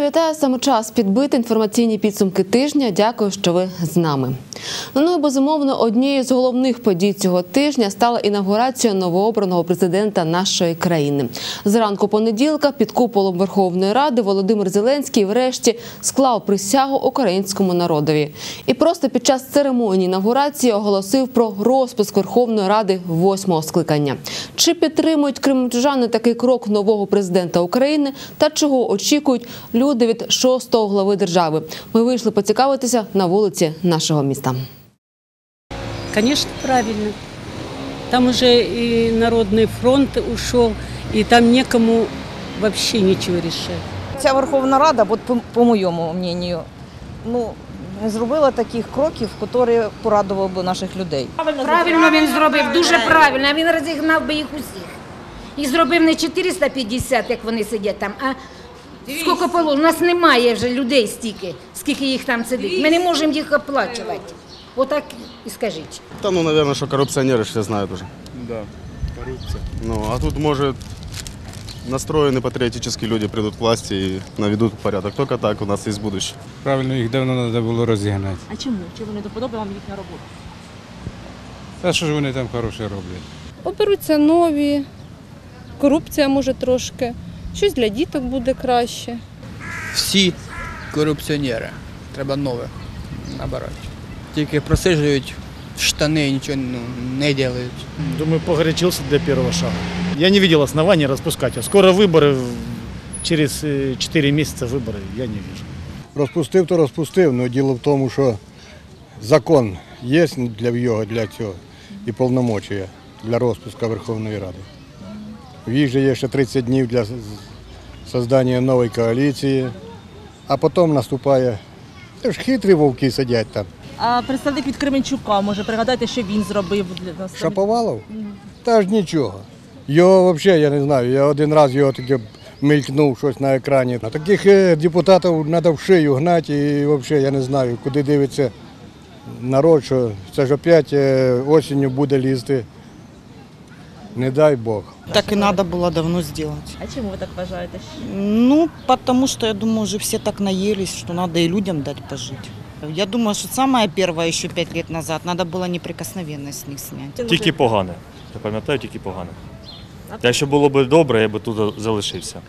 вітаю, саме час підбити інформаційні підсумки тижня. Дякую, що ви з нами. Ну і, безумовно, однією з головних подій цього тижня стала інавгурація новообраного президента нашої країни. Зранку понеділка під куполом Верховної Ради Володимир Зеленський врешті склав присягу українському народові. І просто під час церемонії інавгурації оголосив про розпуск Верховної Ради 8-го скликання. Чи підтримують кременчужани такий крок нового президента України та чого очікують люди від 6-го глави держави? Ми вийшли поцікавитися на вулиці нашого міста. Конечно, правильно. Там уже и Народный фронт ушел, и там некому вообще ничего решать. Ця Верховна Рада, по моєму мнению, не зробила таких кроків, які порадували б наших людей. Правильно він зробив, дуже правильно. Він розігнав би їх усіх. І зробив не 450, як вони сидять там, а скільки положено. У нас немає вже людей стільки, скільки їх там сидить. Ми не можемо їх оплачувати. Отак і скажіть. Та, наверное, що корупціонери все знають уже. Да, коррупция. А тут, може, настроєні патріотичні люди прийдуть к власті і наведуть порядок. Тільки так у нас є будущее. Правильно, їх давно треба було розігнати. А чому? Чому не доподобала вам їхня робота? Та що ж вони там хороше роблять? Оберуться нові, корупція може трошки, щось для діток буде краще. Всі корупціонери, треба нових набирати. Тільки просиджують штани і нічого не роблять. Думаю, погорячился для первого шага. Я не видел основания распускать. А скоро выборы, через 4 месяца выборы, я не вижу. Розпустив, то розпустив, але діло в тому, що закон є для цього і повномочія для розпуску Верховної Ради. В їх же є ще 30 днів для створення нової коаліції, а потім наступає, це ж хитрі вовки сидять там. А представник від Кременчука, може, пригадайте, що він зробив для нас? Шаповалов? Та ж нічого. Його взагалі, я не знаю, я один раз його таке мелькнув щось на екрані. Таких депутатів треба в шию гнати і взагалі я не знаю, куди дивиться народ, що це ж опять осінню буде лізти. Не дай Бог. Так и надо было давно сделать. А чому ви так вважаєте? Потому что, я думаю, уже все так наелись, что надо и людям дать пожить. Я думаю, что самое первое, еще 5 лет назад, надо было неприкосновенность с них снять. Тільки погане. Я пам'ятаю, тільки погане. Якщо було б добре, я б тут залишився.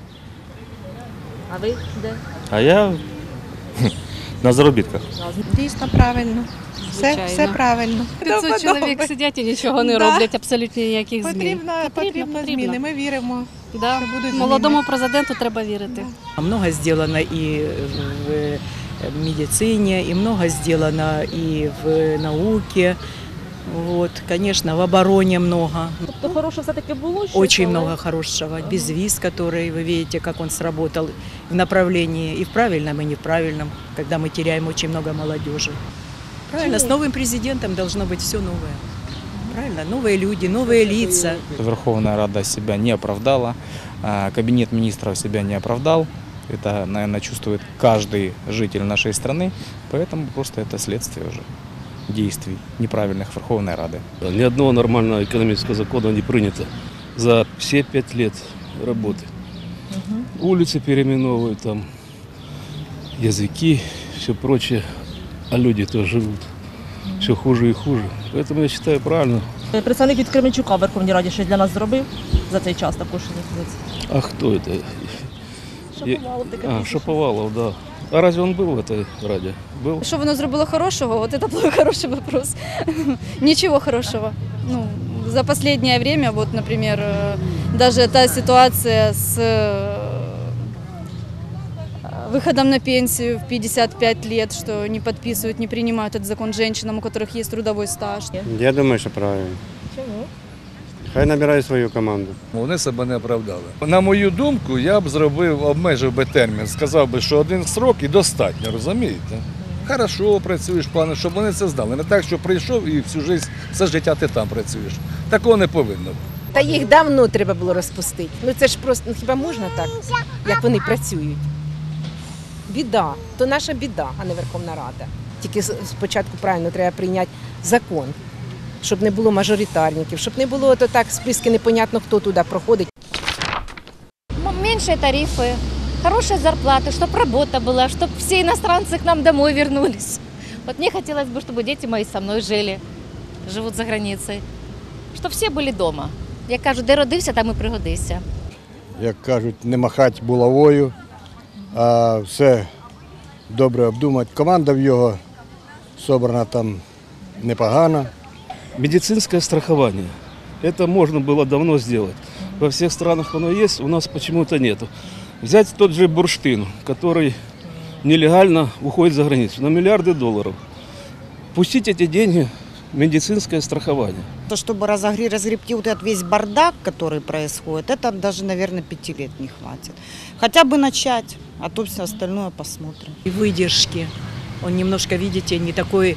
А ви де? А я на заробітках. Дійсно правильно. Все правильно. 500 чоловік сидять і нічого не роблять, абсолютно ніяких змін. Потрібно зміни, ми віримо. Да. Молодому президенту треба вірити. Много сделано и в медицине, и много сделано и в науке. Вот, конечно, в обороне много. Тобто хорошого все-таки було? Очень много хорошего. Безвиз, который, вы видите, как он сработал в направлении и в правильном, и неправильном, когда мы теряем очень много молодежи. Правильно, с новым президентом должно быть все новое. Правильно, новые люди, новые лица. Верховная Рада себя не оправдала, Кабинет министров себя не оправдал. Это, наверное, чувствует каждый житель нашей страны, поэтому просто это следствие уже действий неправильных Верховной Рады. Ни одного нормального экономического закона не принято за все 5 лет работы. Улицы переименовывают, там, языки, все прочее, а люди то живут все хуже и хуже. Поэтому я считаю правильно. Представник від Кременчука в Верховній Раді щось для нас зробив за цей час також? А кто это? Шаповалов. Шаповалов, да. А разве он был в этой Раде? Был? Що воно зробило хорошого? Вот это был хороший вопрос. Ничего хорошего. За последнее время, вот, например, даже та ситуация с выходом на пенсию в 55 лет, что не подписывают, не принимают этот закон женщинам, у которых есть трудовой стаж. Я думаю, що правильно. Чому? Хай набирає свою команду. Вони себе не оправдали. На мою думку, я б обмежив би термін, сказав би, що 1 срок і достатньо, розумієте? Хорошо працюєш, плани, щоб вони це знали. Не так, що прийшов і все життя ти там працюєш. Такого не повинно бути. Та їх давно треба було розпустити. Це ж просто, хіба можна так, як вони працюють? Біда. То наша біда, а не Верховна Рада. Тільки спочатку правильно треба прийняти закон, щоб не було мажоритарників, щоб не було то так списки непонятно, хто туди проходить. Менші тарифи, хорошая зарплата, чтобы работа была, чтобы все иностранцы к нам домой вернулись. Вот мне хотелось бы, чтобы дети мои со мной жили, живут за границей, чтобы все были дома. Як кажуть, де родився, там і пригодився. Як кажуть, не махати булавою, а все добре обдумати. Команда в його собрана там непогана. Медицинское страхование. Это можно было давно сделать. Во всех странах оно есть, у нас почему-то нету. Взять тот же бурштин, который нелегально уходит за границу, на миллиарды долларов. Пустить эти деньги в медицинское страхование. То, чтобы разгребти вот этот весь бардак, который происходит, это даже, наверное, 5 лет не хватит. Хотя бы начать, а то все остальное посмотрим. И выдержки. Он немножко, видите, не такой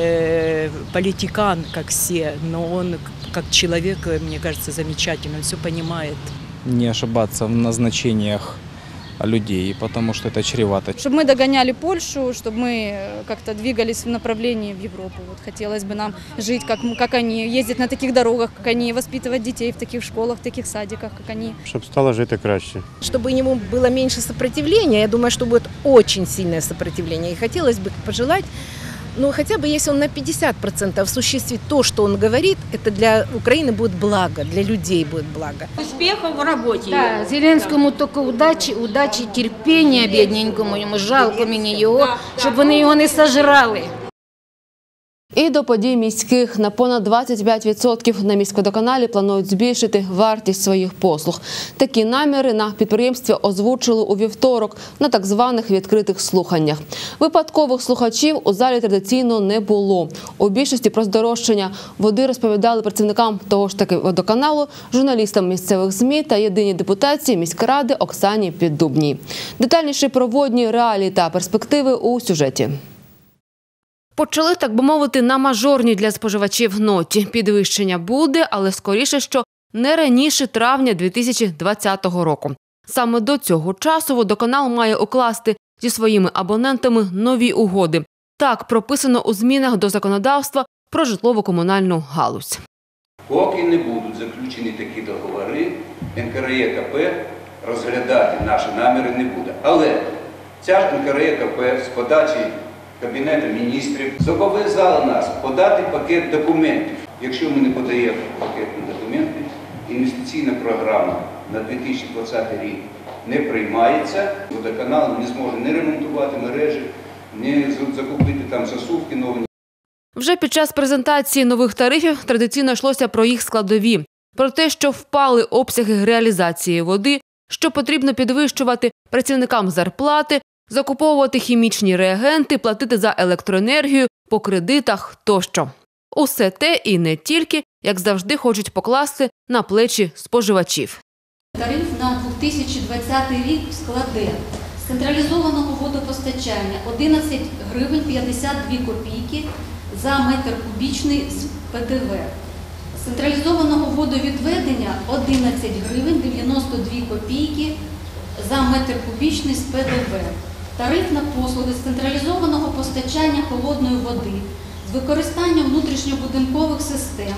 политикан, как все, но он как человек, мне кажется, замечательный, он все понимает. Не ошибаться в назначениях людей, потому что это чревато. Чтобы мы догоняли Польшу, чтобы мы как-то двигались в направлении в Европу. Вот хотелось бы нам жить, как они, ездить на таких дорогах, как они, воспитывать детей в таких школах, в таких садиках, как они. Щоб стало жити краще. Чтобы ему было меньше сопротивления, я думаю, что будет очень сильное сопротивление. И хотелось бы пожелать, ну хотя бы если он на 50% осуществит то, что он говорит, это для Украины будет благо, для людей будет благо. Успехов в работе. Да, Зеленському тільки удачі, терпіння бідненькому, йому жалко мені його, щоб вони його не сожрали. І до подій міських. На понад 25% на міськводоканалі планують збільшити вартість своїх послуг. Такі наміри на підприємстві озвучили у вівторок на так званих відкритих слуханнях. Випадкових слухачів у залі традиційно не було. У більшості про здорожчання води розповідали працівникам того ж таки водоканалу, журналістам місцевих ЗМІ та єдиній депутатці міськради Оксані Піддубній. Детальніше про водні реалії та перспективи у сюжеті. Почали, так би мовити, на мажорній для споживачів ноті. Підвищення буде, але скоріше, що не раніше травня 2020 року. Саме до цього часу водоканал має укласти зі своїми абонентами нові угоди. Так прописано у змінах до законодавства про житлово-комунальну галузь. Поки не будуть заключені такі договори, НКРЕКП розглядати наші наміри не буде. Але ця ж НКРЕКП з подачі Кабінету міністрів зобов'язала нас подати пакет документів. Якщо ми не подаємо пакетні документи, інвестиційна програма на 2020 рік не приймається, водоканал не зможе не ремонтувати мережі, не закупити там засувки нові. Вже під час презентації нових тарифів традиційно йшлося про їх складові. Про те, що впали обсяги реалізації води, що потрібно підвищувати працівникам зарплати, закуповувати хімічні реагенти, платити за електроенергію, по кредитах тощо. Усе те і не тільки, як завжди, хочуть покласти на плечі споживачів. Тариф на 2020 рік складе з централізованого водопостачання 11 гривень 52 копійки за метр кубічний з ПДВ. З централізованого водовідведення 11 гривень 92 копійки за метр кубічний з ПДВ. Тариф на послуги з централізованого постачання холодної води з використанням внутрішньобудинкових систем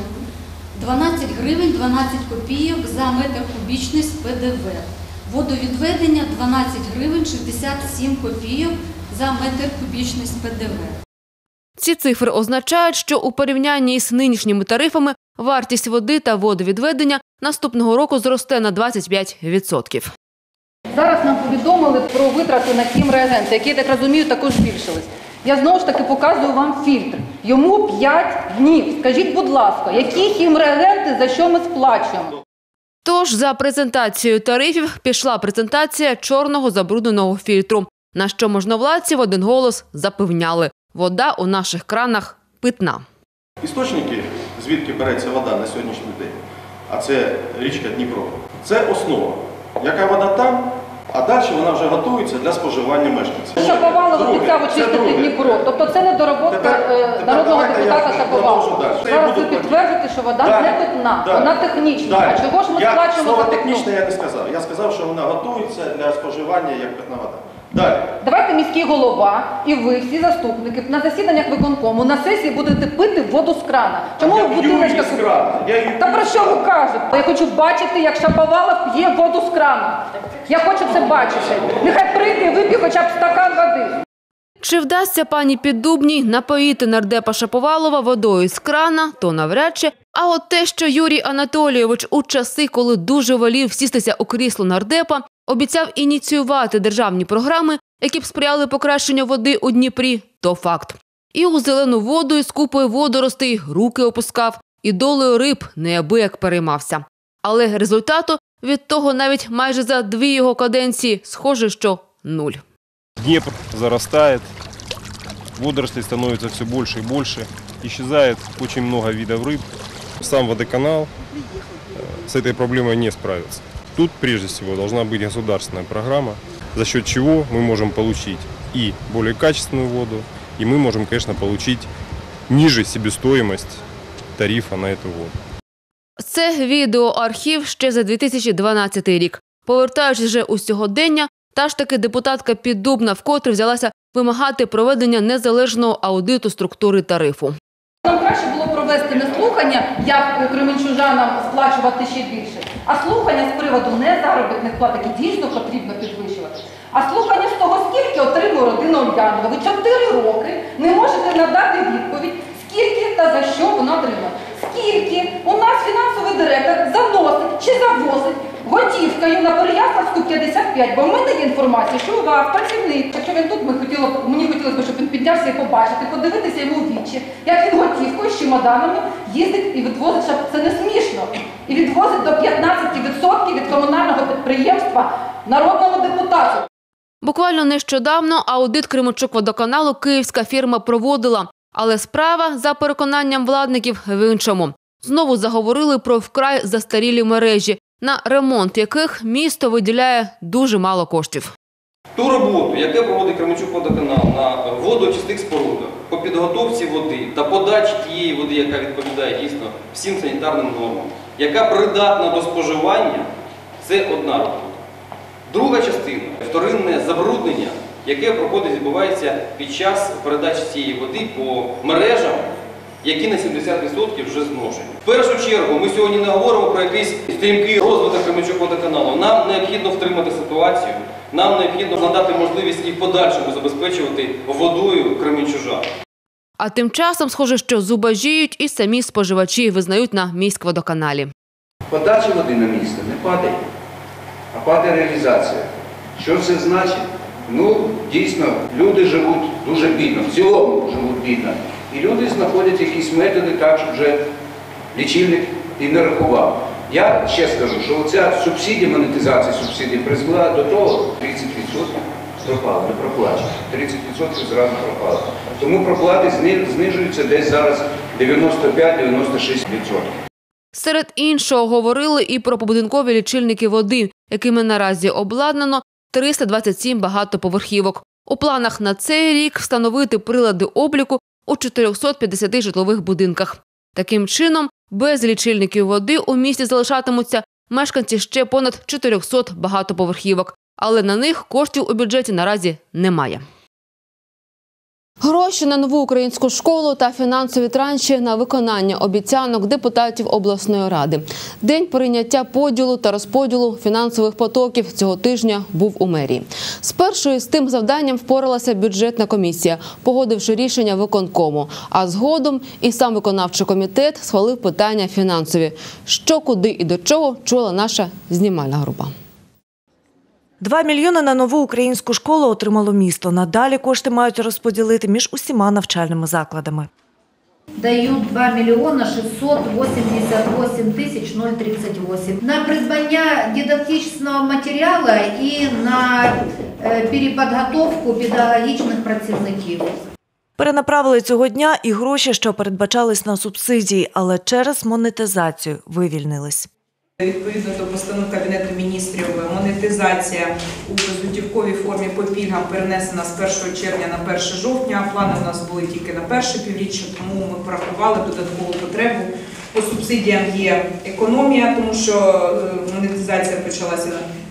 12 гривень 12 копійок за метр кубічний з ПДВ. Водовідведення 12 гривень 67 копійок за метр кубічний з ПДВ. Ці цифри означають, що у порівнянні із нинішніми тарифами вартість води та водовідведення наступного року зросте на 25%. Зараз нам повідомили про витрати на хімреагенти, які, я так розумію, також збільшились. Я знову ж таки показую вам фільтр. Йому 5 днів. Скажіть, будь ласка, які хімреагенти, за що ми сплачуємо? Тож за презентацією тарифів пішла презентація чорного забрудненого фільтру, на що можновладці в один голос запевняли – вода у наших кранах питна. Істочники, звідки береться вода на сьогоднішній день, а це річка Дніпро, це основа. Яка вода там, а далі вона вже готується для споживання мешканців. Шаповалов обіцяв очистити Дніпро. Тобто це недороботка народного депутата Шаповалова. Зараз ви підтвердите, що вода не питна, вона технічна. А чого ж ми сплачуємо за Слово питну? технічне я не сказав. Я сказав, що вона готується для споживання як питна вода. Далі. Давайте міський голова і ви, всі заступники, на засіданнях виконкому, на сесії будете пити воду з крана. Чому ви бутилочка купуєте? Та про що ви кажете? Я хочу бачити, як Шаповалов п'є воду з крану. Я хочу це бачити. Нехай прийде і вип'є хоча б стакан води. Чи вдасться пані Піддубній напоїти нардепа Шаповалова водою з крана, то навряд чи. А от те, що Юрій Анатолійович у часи, коли дуже волів сістися у крісло нардепа, обіцяв ініціювати державні програми, які б сприяли покращенню води у Дніпрі, то факт. І у зелену воду із купою водоростей руки опускав, і долею риб неабияк переймався. Але результату від того навіть майже за 2 його каденції схоже, що 0. Днепр зарастает, водорослей становится все больше и больше, исчезает очень много видов рыб. Сам водоканал с этой проблемой не справится. Тут прежде всего должна быть государственная программа, за счет чего мы можем получить и более качественную воду, и мы можем, конечно, получить ниже себестоимость тарифа на эту воду. Це відеоархів ще за 2012 рік. Повертаючись вже у сьогодення, та ж таки депутатка Піддубна вкотре взялася вимагати проведення незалежного аудиту структури тарифу. Нам краще було провести не слухання, як кременчужанам сплачувати ще більше, а слухання з приводу не заробітних плат, які дійсно потрібно підвищувати, а слухання з того, скільки отримує родина Ульянова. Ви 4 роки не можете надати відповідь, скільки та за що вона отримала. Скільки у нас фінансовий директор заносить чи завозить готівкою на Переяславську 55, бо в мене є інформація, що у вас працівник, якщо він тут, мені хотілося б, щоб він піднявся і побачити, подивитися йому в вічі, як він готівкою з чемоданами їздить і відвозить, щоб це не смішно, і відвозить до 15% від комунального підприємства народному депутату. Буквально нещодавно аудит Кременчук-водоканалу київська фірма проводила, але справа, за переконанням владників, в іншому. Знову заговорили про вкрай застарілі мережі, на ремонт яких місто виділяє дуже мало коштів. Ту роботу, яку проводить Кременчук-водоканал на водоочисних спорудах, по підготовці води та подачі тієї води, яка відповідає дійсно всім санітарним нормам, яка придатна до споживання, це одна робота. Друга частина – вторинне забруднення, яке відбувається під час передачі цієї води по мережам, які на 70% вже зношені. В першу чергу ми сьогодні не говоримо про якийсь стрімкий розвиток Кременчук-водоканалу. Нам необхідно втримати ситуацію, нам необхідно надати можливість і в подальшому забезпечувати водою кременчужан. А тим часом, схоже, що зубожіють і самі споживачі, визнають на міськводоканалі. Подача води на місто не падає, а падає реалізація. Що це значить? Ну, дійсно, люди живуть дуже бідно, в цілому живуть бідно. І люди знаходять якісь методи так, щоб вже лічильник і не рахував. Я ще скажу, що оця субсидія, монетизація субсидій призвела до того, 30% пропало, не проплачено. 30% зразу пропало. Тому проплати знижуються десь зараз 95-96%. Серед іншого говорили і про побудинкові лічильники води, якими наразі обладнано 327 багатоповерхівок. У планах на цей рік встановити прилади обліку у 450 житлових будинках. Таким чином, без лічильників води у місті залишатимуться мешканці ще понад 400 багатоповерхівок. Але на них коштів у бюджеті наразі немає. Гроші на нову українську школу та фінансові транші на виконання обіцянок депутатів обласної ради. День прийняття поділу та розподілу фінансових потоків цього тижня був у мерії. Спершу з тим завданням впоралася бюджетна комісія, погодивши рішення виконкому. А згодом і сам виконавчий комітет схвалив питання фінансові. Що, куди і до чого чула наша знімальна група. 2 мільйони на нову українську школу отримало місто. Надалі кошти мають розподілити між усіма навчальними закладами. Дають 2 мільйона 688 тисяч 038 на придбання дидактичного матеріалу і на перепідготовку педагогічних працівників. Перенаправили цього дня і гроші, що передбачались на субсидії, але через монетизацію вивільнились. Відповідно до постанов Кабінету міністрів, монетизація у безготівковій формі по пільгам перенесена з 1 червня на 1 жовтня. Плани у нас були тільки на перше півріччя, тому ми порахували додаткову потребу. По субсидіям є економія, тому що монетизація почалася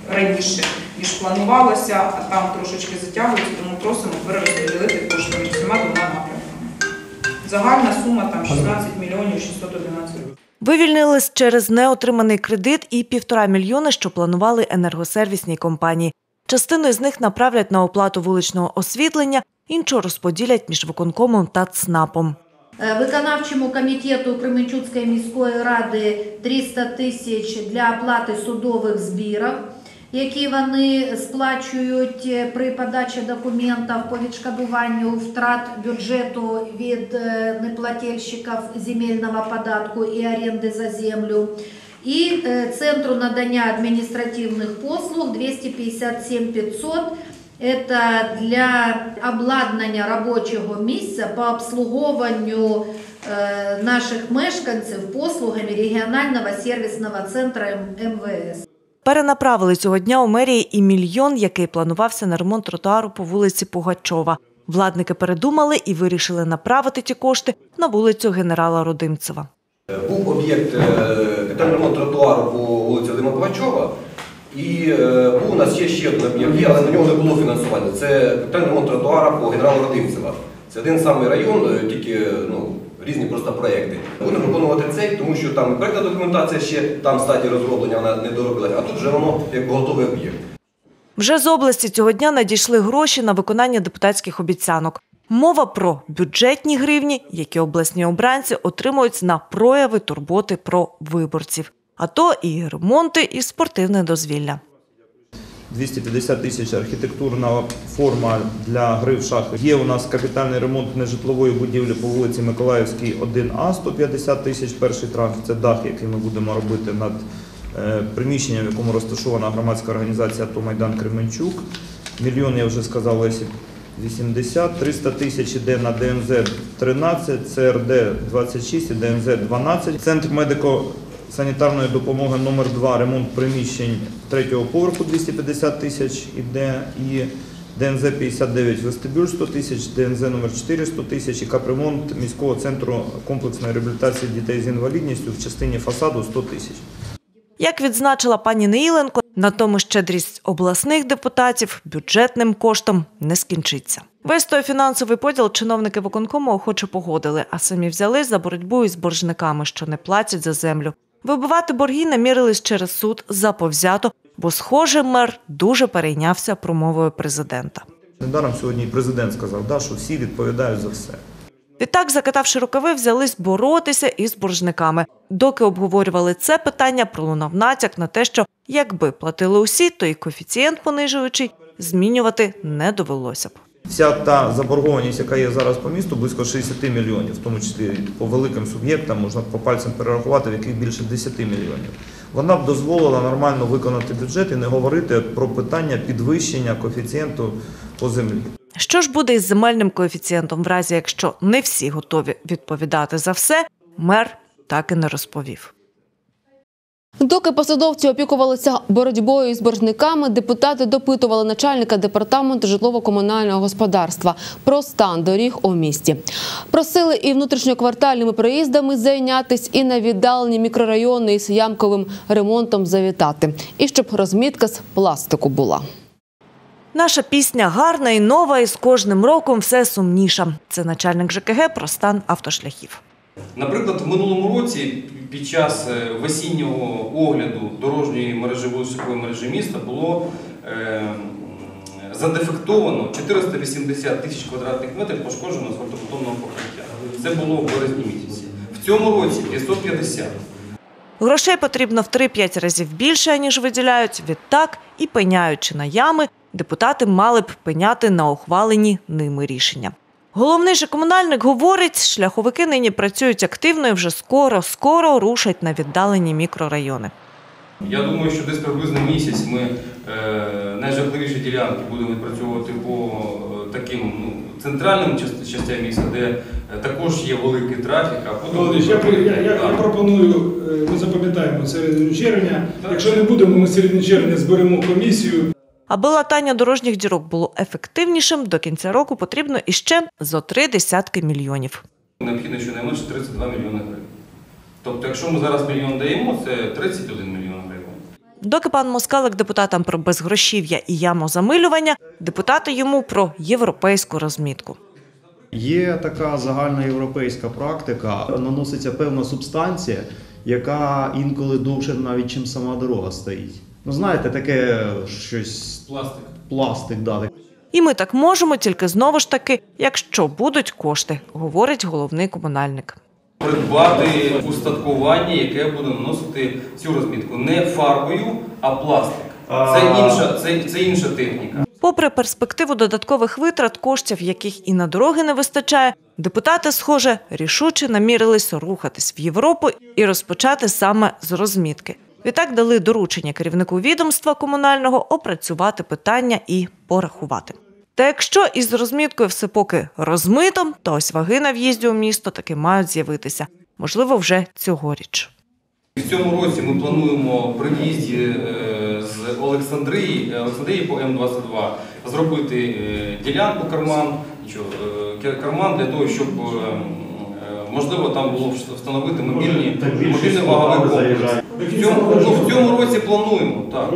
раніше, ніж планувалося, а там трошечки затягується, тому просимо перерозподілити кошти між всіма двома напрямками. Загальна сума там 16 мільйонів 611 гривень. Вивільнились через неотриманий кредит і 1,5 мільйони, що планували енергосервісній компанії. Частину з них направлять на оплату вуличного освітлення, іншу розподілять між виконкомом та ЦНАПом. Виконавчому комітету Кременчуцької міської ради 300 тисяч для оплати судових збірів, які вони сплачують при подачі документів по відшкодуванню втрат бюджету від неплательщиків земельного податку і оренди за землю. І Центру надання адміністративних послуг 257 500. Это для обладнання робочого місця по обслуговуванню наших мешканців послугами регіонального сервісного центру МВС. Перенаправили цього дня у мерії і мільйон, який планувався на ремонт тротуару по вулиці Пугачова. Владники передумали і вирішили направити ті кошти на вулицю генерала Родимцева. Був об'єкт капітальний ремонт тротуару по вулиці Вадима Пугачова. І був у нас ще один об'єкт, але на нього не було фінансування. Це капітальний ремонт тротуару по генералу Родимцева. Це один самий район, тільки різні просто проєкти. Будемо виконувати цей, тому що там проєктна документація ще там в стадії розроблення, вона не доробилася, а тут вже воно як готовий об'єкт. Вже з області цього дня надійшли гроші на виконання депутатських обіцянок. Мова про бюджетні гривні, які обласні обранці отримують на прояви турботи про виборців. А то і ремонти, і спортивне дозвілля. 250 тисяч архітектурна форма для гри в шахи. Є у нас капітальний ремонт нежитлової будівлі по вулиці Миколаївській, 1А, 150 тисяч перший транш. Це дах, який ми будемо робити над приміщенням, в якому розташована громадська організація АТО Майдан Кременчук. Мільйон, я вже сказав, Лесі, 80, 300 тисяч іде на ДНЗ 13, ЦРД 26 і ДНЗ 12. Центр медико-санітарної допомоги номер 2, ремонт приміщень 3-го поверху 250 тисяч іде, і ДНЗ 59 вестибюль 100 тисяч, ДНЗ номер 4 100 тисяч і капремонт міського центру комплексної реабілітації дітей з інвалідністю в частині фасаду 100 тисяч. Як відзначила пані Неїленко, на тому щедрість обласних депутатів бюджетним коштом не скінчиться. Весь той фінансовий поділ чиновники виконкому охоче погодили, а самі взялись за боротьбу із боржниками, що не платять за землю. Вибивати борги намірились через суд заповзято, бо, схоже, мер дуже перейнявся промовою президента. Недаром сьогодні і президент сказав, що всі відповідають за все. Відтак, закатавши рукави, взялись боротися із боржниками. Доки обговорювали це питання, пролунав натяк на те, що якби платили усі, то і коефіцієнт понижуючий змінювати не довелося б. Вся та заборгованість, яка є зараз по місту, близько 60 мільйонів, в тому числі по великим суб'єктам, можна по пальцям перерахувати, в яких більше 10 мільйонів. Вона б дозволила нормально виконати бюджет і не говорити про питання підвищення коефіцієнту по землі. Що ж буде із земельним коефіцієнтом в разі, якщо не всі готові відповідати за все, мер так і не розповів. Доки посадовці опікувалися боротьбою з боржниками, депутати допитували начальника департаменту житлово-комунального господарства про стан доріг у місті. Просили і внутрішньоквартальними проїздами зайнятися, і на віддалені мікрорайони із ямковим ремонтом завітати. І щоб розмітка з пластику була. Наша пісня гарна і нова, і з кожним роком все сумніша. Це начальник ЖКГ про стан автошляхів. Наприклад, в минулому році під час весіннього огляду дорожньої мережі, вуличної мережі міста було задефектовано 480 тисяч квадратних метрів пошкодженого асфальтобетонного покриття. Це було в березні місяці. В цьому році 550. Грошей потрібно в 3-5 разів більше, ніж виділяють. Відтак, і пеняючи на ями, депутати мали б пеняти на ухвалені ними рішення. Головний же комунальник говорить, шляховики нині працюють активно і вже скоро рушать на віддалені мікрорайони. Я думаю, що десь приблизно місяць ми найжахливіші ділянки будемо відпрацьовувати по таким центральним частям міста, де також є великий трафік. Я пропоную, ми запам'ятаємо середину червня. Якщо не будемо, ми середину червня зберемо комісію. Аби латання дорожніх дірок було ефективнішим, до кінця року потрібно іще зо 30 мільйонів. Необхідно щонайменше 32 мільйони гривень. Тобто, якщо ми зараз мільйон даємо, це 31 мільйон гривень. Доки пан Москалик депутатам про безгрошів'я і ямозамилювання, депутати йому про європейську розмітку. Є така загальноєвропейська практика, наноситься певна субстанція, яка інколи довше навіть, чим сама дорога стоїть. Ну, знаєте, таке щось... Пластик, да. І ми так можемо, тільки знову ж таки, якщо будуть кошти, говорить головний комунальник. Придбати устаткування, яке буде наносити цю розмітку не фарбою, а пластик. Це інша техніка. Попри перспективу додаткових витрат, коштів, яких і на дороги не вистачає, депутати, схоже, рішуче намірились рухатись в Європу і розпочати саме з розмітки. Відтак дали доручення керівнику відомства комунального опрацювати питання і порахувати. Та якщо із розміткою все поки розмито, то ось ваги на в'їзді у місто таки мають з'явитися. Можливо, вже цьогоріч. В цьому році ми плануємо при в'їзді з Олександрії по М22 зробити ділянку карман для того, щоб можливо там було встановити мобільний ваговий комплекс. В цьому році плануємо, так.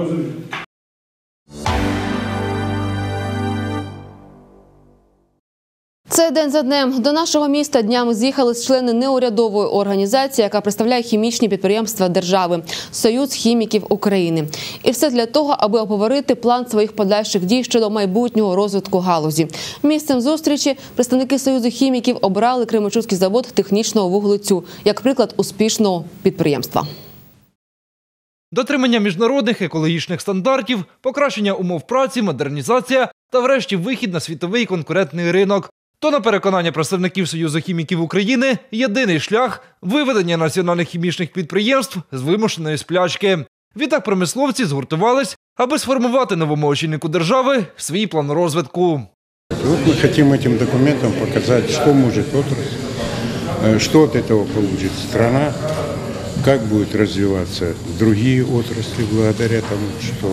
Це день за днем. До нашого міста днями з'їхались члени неурядової організації, яка представляє хімічні підприємства держави – Союз хіміків України. І все для того, аби обговорити план своїх подальших дій щодо майбутнього розвитку галузі. Місцем зустрічі представники Союзу хіміків обрали Кременчуцький завод технічного вуглецю як приклад успішного підприємства. Дотримання міжнародних екологічних стандартів, покращення умов праці, модернізація та врешті вихід на світовий конкурентний ринок. То, на переконання представників Союзу хіміків України, єдиний шлях – виведення національних хімічних підприємств з вимушеної сплячки. Відтак промисловці згуртувались, аби сформувати новому очільнику держави свій план розвитку. Вот мы хотим этим документом показать, что может отрасль, что от этого получит страна, как будут развиваться другие отрасли благодаря тому, что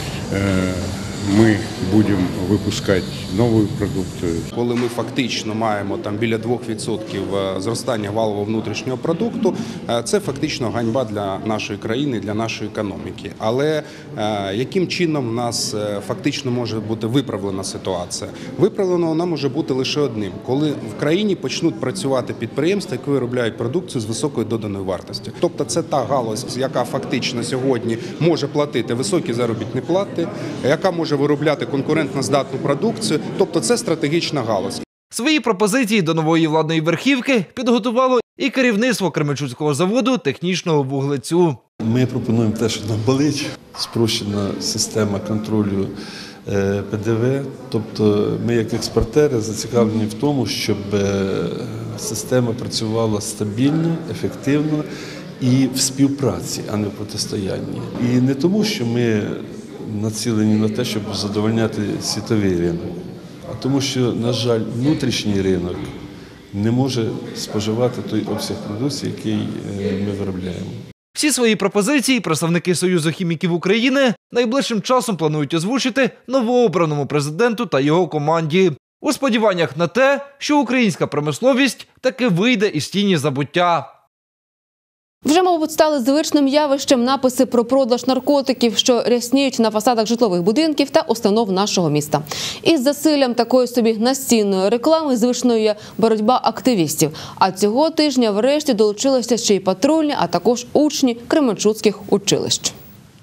ми будемо випускати нову продукцію. Коли ми фактично маємо там біля 2% зростання валового внутрішнього продукту, це фактично ганьба для нашої країни, для нашої економіки. Але яким чином в нас фактично може бути виправлена ситуація? Виправлена вона може бути лише одним. Коли в країні почнуть працювати підприємства, які виробляють продукцію з високою доданою вартістю. Тобто це та галузь, яка фактично сьогодні може платити високі заробітні плати, яка може виробляти конкурентноздатну продукцію, тобто це стратегічна галузь. Свої пропозиції до нової владної верхівки підготувало і керівництво Кременчуцького заводу технічного вуглецю. Ми пропонуємо те, що нам болить, спрощена система контролю ПДВ, тобто ми як експортери зацікавлені в тому, щоб система працювала стабільно, ефективно і в співпраці, а не в протистоянні. І не тому, що ми націлені на те, щоб задовольняти світовий ринок, а тому що, на жаль, внутрішній ринок не може споживати той обсяг продукції, який ми виробляємо. Всі свої пропозиції представники Союзу хіміків України найближчим часом планують озвучити новообраному президенту та його команді. У сподіваннях на те, що українська промисловість таки вийде із тіні забуття. Вже, мабуть, стали звичним явищем написи про продаж наркотиків, що рясніють на фасадах житлових будинків та установ нашого міста. Із засиллям такої собі настінної реклами звичною є боротьба активістів. А цього тижня врешті долучилися ще й патрульні, а також учні кременчуцьких училищ.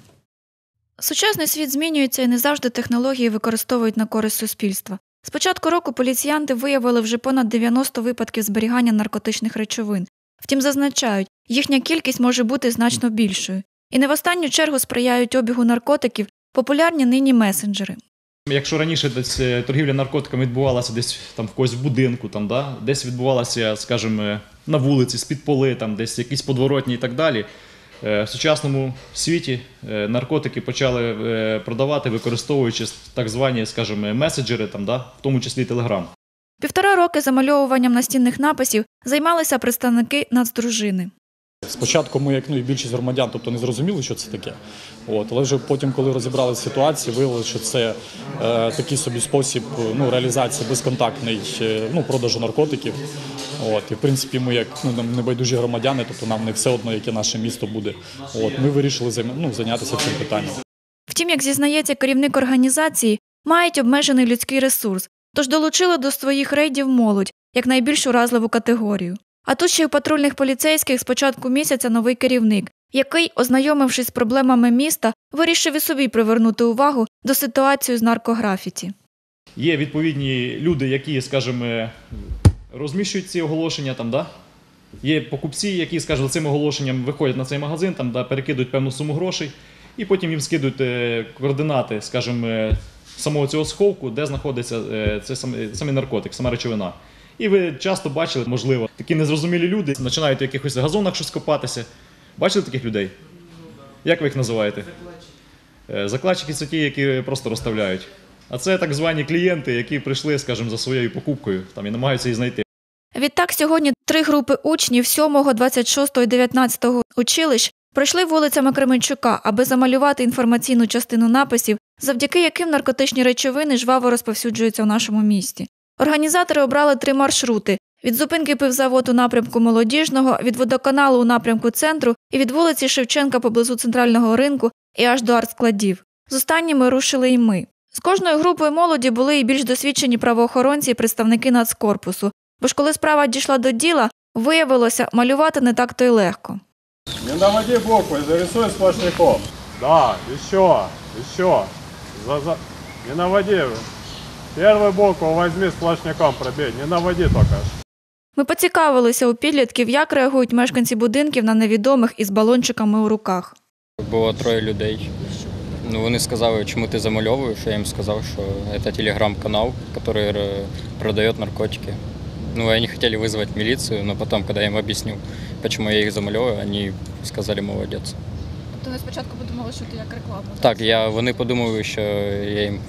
Сучасний світ змінюється і не завжди технології використовують на користь суспільства. З початку року поліціянти виявили вже понад 90 випадків зберігання наркотичних речовин. Втім, зазначають, їхня кількість може бути значно більшою. І не в останню чергу сприяють обігу наркотиків популярні нині месенджери. Якщо раніше десь торгівля наркотиками відбувалася десь там в когось в будинку, десь відбувалася, скажімо, на вулиці, з-під поли, десь якісь подворотні і так далі, в сучасному світі наркотики почали продавати, використовуючи так звані, скажімо, месенджери, в тому числі Telegram. 1,5 роки замальовуванням настінних написів займалися представники Нацдружини. Спочатку ми, як і більшість громадян, не зрозуміли, що це таке. Але вже потім, коли розібралися в ситуації, виявилося, що це такий собі спосіб реалізації безконтактний продажу наркотиків. І, в принципі, ми як небайдужі громадяни, тобто нам не все одно, яке наше місто буде. Ми вирішили зайнятися цим питанням. Втім, як зізнається керівник організації, мають обмежений людський ресурс, тож долучили до своїх рейдів молодь, як найбільш уразливу категорію. А тут ще й у патрульних поліцейських з початку місяця новий керівник, який, ознайомившись з проблемами міста, вирішив і собі привернути увагу до ситуації з наркографіті. Є відповідні люди, які, скажімо, розміщують ці оголошення, Є покупці, які, скажімо, за цим оголошенням виходять на цей магазин, перекидують певну суму грошей, і потім їм скидують координати, скажімо, самого цього сховку, де знаходиться самий наркотик, сама речовина. І ви часто бачили, можливо, такі незрозумілі люди починають в якихось газонах щось копатися. Бачили таких людей? Як ви їх називаєте? Закладчики – це ті, які просто розставляють. А це так звані клієнти, які прийшли, скажімо, за своєю покупкою і намагаються її знайти. Відтак сьогодні 3 групи учнів 7, 26 і 19 училищ пройшли вулицями Кременчука, аби замалювати інформаційну частину написів, завдяки яким наркотичні речовини жваво розповсюджуються у нашому місті. Організатори обрали 3 маршрути – від зупинки пивзаводу у напрямку Молодіжного, від водоканалу у напрямку центру і від вулиці Шевченка поблизу центрального ринку і аж до артскладів. З останніми рушили і ми. З кожною групою молоді були і більш досвідчені правоохоронці і представники Нацкорпусу. Бо ж коли справа дійшла до діла, виявилося, малювати не так-то й легко. Не наводи буквы, зарисуй сплошняком. Да, еще. Не наводи. Первую букву возьми сплошняком, пробей, не наводи только. Ми поцікавилися у підлітків, як реагують мешканці будинків на невідомих із балончиками у руках. Було 3 людей. Вони сказали, чому ти замальовуєш, я їм сказав, що це телеграм-канал, який продає наркотики. Они хотели вызвать милицию, но потом, когда я им объяснил, почему я их замалевываю, они сказали «молодец». Тобто ви спочатку подумали, що це як реклама? Так, вони подумали, що я їм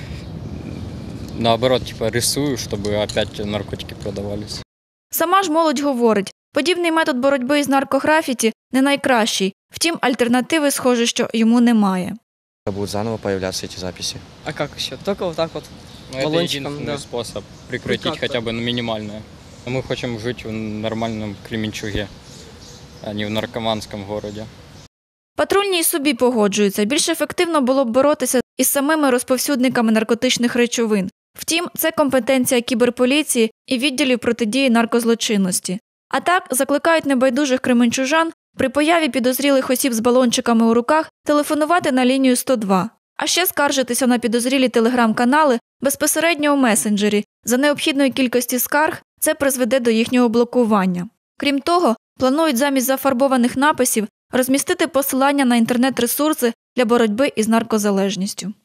наоборот рисую, щоб опять наркотики продавались. Сама ж молодь говорить, подібний метод боротьби із наркографіті не найкращий, втім альтернативи, схоже, що йому немає. Будут заново появляться эти записи. А как еще? Только вот так вот баллончиком, это единственный способ прекратить хотя бы минимальное. Мы хотим жить в нормальном Кременчуге, а не в наркоманском городе. Патрульні й собі погоджуються. Більш ефективно було б боротися із самими розповсюдниками наркотичних речовин. Втім, це компетенція кіберполіції і відділів протидії наркозлочинності. А так, закликають небайдужих кременчужан при появі підозрілих осіб з балончиками у руках телефонувати на лінію 102. А ще скаржитися на підозрілі телеграм-канали безпосередньо у месенджері. За необхідної кількості скарг це призведе до їхнього блокування. Крім того, планують замість зафарбованих написів розмістити посилання на інтернет-ресурси для боротьби із наркозалежністю.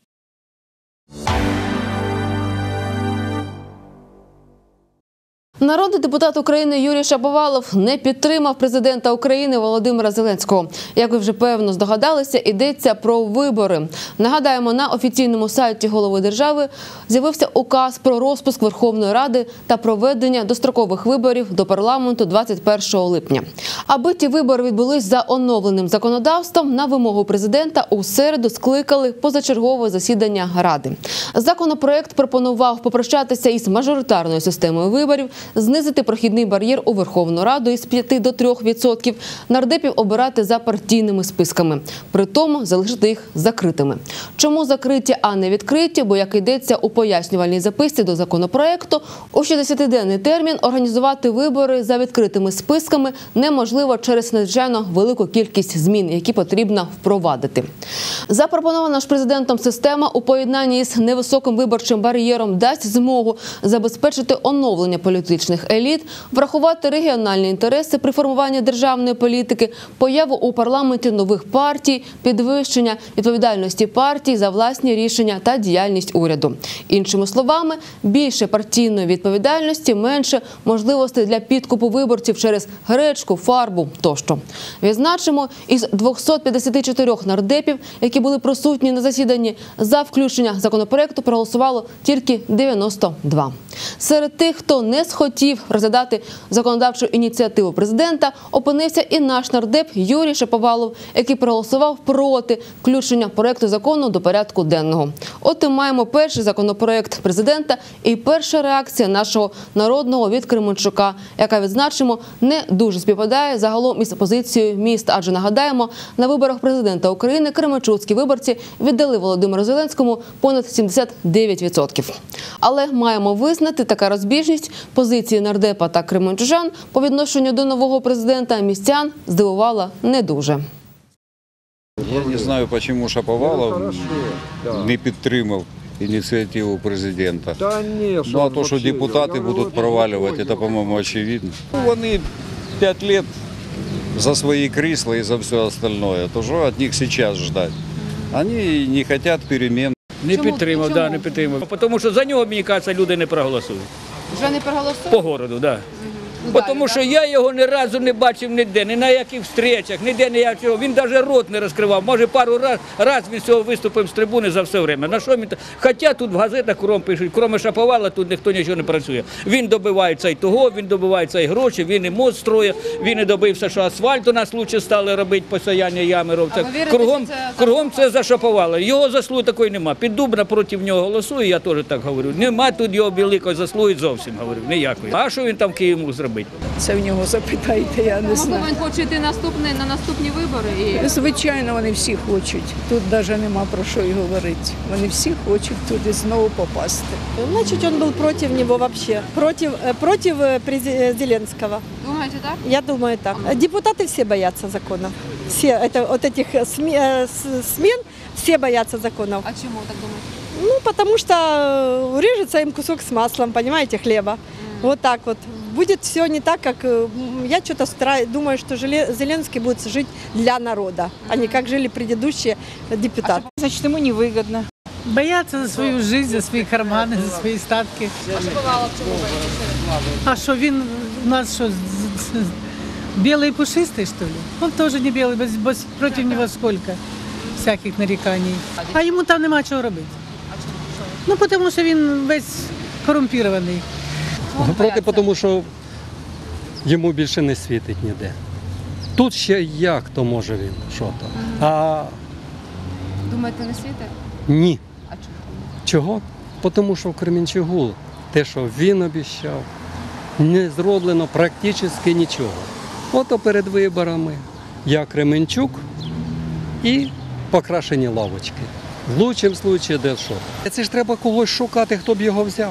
Народний депутат України Юрій Шаповалов не підтримав президента України Володимира Зеленського. Як ви вже певно здогадалися, йдеться про вибори. Нагадаємо, на офіційному сайті голови держави з'явився указ про розпуск Верховної Ради та проведення дострокових виборів до парламенту 21 липня. Аби ті вибори відбулись за оновленим законодавством, на вимогу президента у середу скликали позачергове засідання Ради. Законопроект пропонував попрощатися із мажоритарною системою виборів, знизити прохідний бар'єр у Верховну Раду із 5 до 3%, нардепів обирати за партійними списками, при тому залишити їх закритими. Чому закриті, а не відкриті? Бо, як йдеться у пояснювальній записці до законопроекту, у 60-денний термін організувати вибори за відкритими списками неможливо через надзвичайно велику кількість змін, які потрібно впровадити. Запропонована ж президентом система у поєднанні із невисоким виборчим бар'єром дасть змогу забезпечити оновлення політичних еліт, врахувати регіональні інтереси при формуванні державної політики, появу у парламенті нових партій, підвищення відповідальності партій за власні рішення та діяльність уряду. Іншими словами, більше партійної відповідальності, менше можливостей для підкупу виборців через гречку, фарбу тощо. Відзначимо, із 254 нардепів, які які були присутні на засіданні, за включення законопроекту проголосувало тільки 92. Серед тих, хто не схотів розглядати законодавчу ініціативу президента, опинився і наш нардеп Юрій Шаповалов, який проголосував проти включення проекту закону до порядку денного. От і маємо перший законопроект президента і перша реакція нашого народного від Кременчука, яка, відзначимо, не дуже співпадає загалом із позицією міста. Адже, нагадаємо, на виборах президента України кременчуцькі виборці віддали Володимиру Зеленському понад 79%. Але маємо визнати, така розбіжність позиції нардепа та кременчужан по відношенню до нового президента містян здивувала не дуже. Я не знаю, чому Шаповалов не підтримав ініціативу президента. Ну, а то, що депутати будуть провалювати, це, по-моєму, очевидно. Вони 5 років за свої крісла і за все остальное. То що від них зараз ждать? Вони не хочуть перемен. Не підтримав, да, не підтримав. Тому що за нього, мені кажеться, люди не проголосують. Вже не проголосують? По городу, так. Да. Тому що я його ні разу не бачив ніде, ні на яких зустрічах, ніде ніякого. Він навіть рот не розкривав. Може, пару раз він цього виступив з трибуни за все время. На що він? Хоча тут в газетах кругом пишуть, крім Шаповала, тут ніхто нічого не працює. Він добивається і того, він добивається і гроші, він і мост строїть, він і добився, що асфальт у нас краще стали робити, постоянні ями робити. Кругом це за Шаповала. Його заслуги такої нема. Піддубна проти нього голосує, я теж так говорю. Нема тут його великої заслуги зовсім, говорю, ніякої. А що він там в Києві мог зробити? Це в нього запитайте, я не знаю. Можливо, він хоче йти на наступні вибори? Звичайно, вони всі хочуть. Тут навіть нема про що й говорити. Вони всі хочуть туди знову попасти. Значит, он был против него вообще. Против Зеленского. Думаете так? Я думаю так. Депутаты все боятся законов. Все, вот этих смен, все боятся законов. А чему так думаете? Ну, потому что режется им кусок с маслом, понимаете, хлеба. Вот так вот. Будет все не так, как... Я что-то думаю, что Зеленский будет жить для народа, а не как жили предыдущие депутаты. Значит, ему невыгодно. Боятся за свою жизнь, за свои карманы, за свои статки. А що бувало, в чому боїтеся? А что, він у нас что, белый и пушистый, что ли? Он тоже не белый, против него сколько всяких нареканий. А ему там нема чого робити. Ну, потому що він весь корумпірований. Проти, тому що йому більше не світить ніде. Тут ще як то може він, що то. А Думаєте, не світить? ні. А чому? Чого? Тому що в Кременчугу те, що він обіцяв, не зроблено практично нічого. Ото перед виборами я Кременчук і покрашені лавочки. В лучшому випадку де що. Це ж треба когось шукати, хто б його взяв.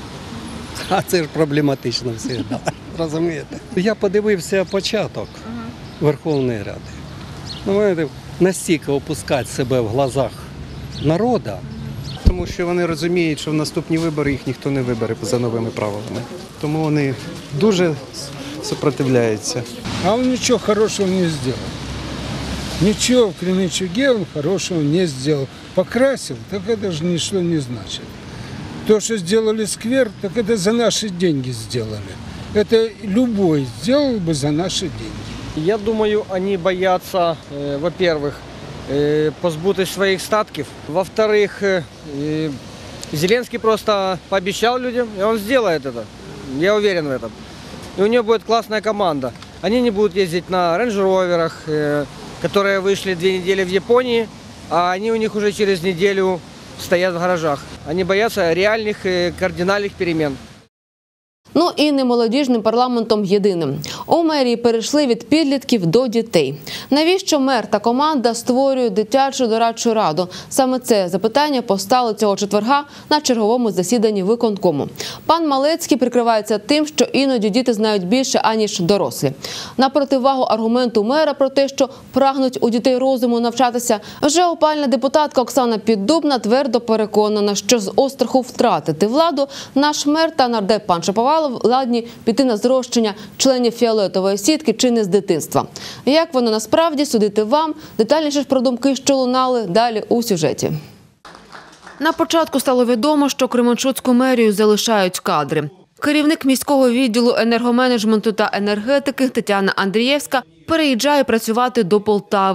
А це ж проблематично завжди, розумієте? Я подивився початок Верховної Ради. Ну, настільки опускати себе в глазах народу. Тому що вони розуміють, що в наступні вибори їх ніхто не вибере за новими правилами. Тому вони дуже супротивляються. А він нічого хорошого не зробив. Нічого в Кременчуге він хорошого не зробив. Покрасив, так це ж нічого не значить. То, что сделали сквер, так это за наши деньги сделали. Это любой сделал бы за наши деньги. Я думаю, они боятся, во-первых, позбутись своих статков. Во-вторых, Зеленский просто пообещал людям, и он сделает это. Я уверен в этом. И у него будет классная команда. Они не будут ездить на рейндж-роверах, которые вышли 2 недели в Японии, а они у них уже через неделю стоять в гаражах. Вони бояться реальних кардинальних перемін. Ну і не молодіжним парламентом єдиним. У мерії перейшли від підлітків до дітей. Навіщо мер та команда створюють дитячу дорадчу раду? Саме це запитання постало цього четверга на черговому засіданні виконкому. Пан Малецький прикривається тим, що іноді діти знають більше, аніж дорослі. На противагу аргументу мера про те, що прагнуть у дітей розуму навчатися, вже опальна депутатка Оксана Піддубна твердо переконана, що з остраху втратити владу наш мер та нардеп пан Шаповалов ладні піти на зрощення членів фіолетової сітки чи не з дитинства. Як воно насправді, судити вам. Детальніше ж про думки, що лунали, далі у сюжеті. На початку стало відомо, що Кременчуцьку мерію залишають кадри. Керівник міського відділу енергоменеджменту та енергетики Тетяна Андрієвська переїжджає працювати до Полтави.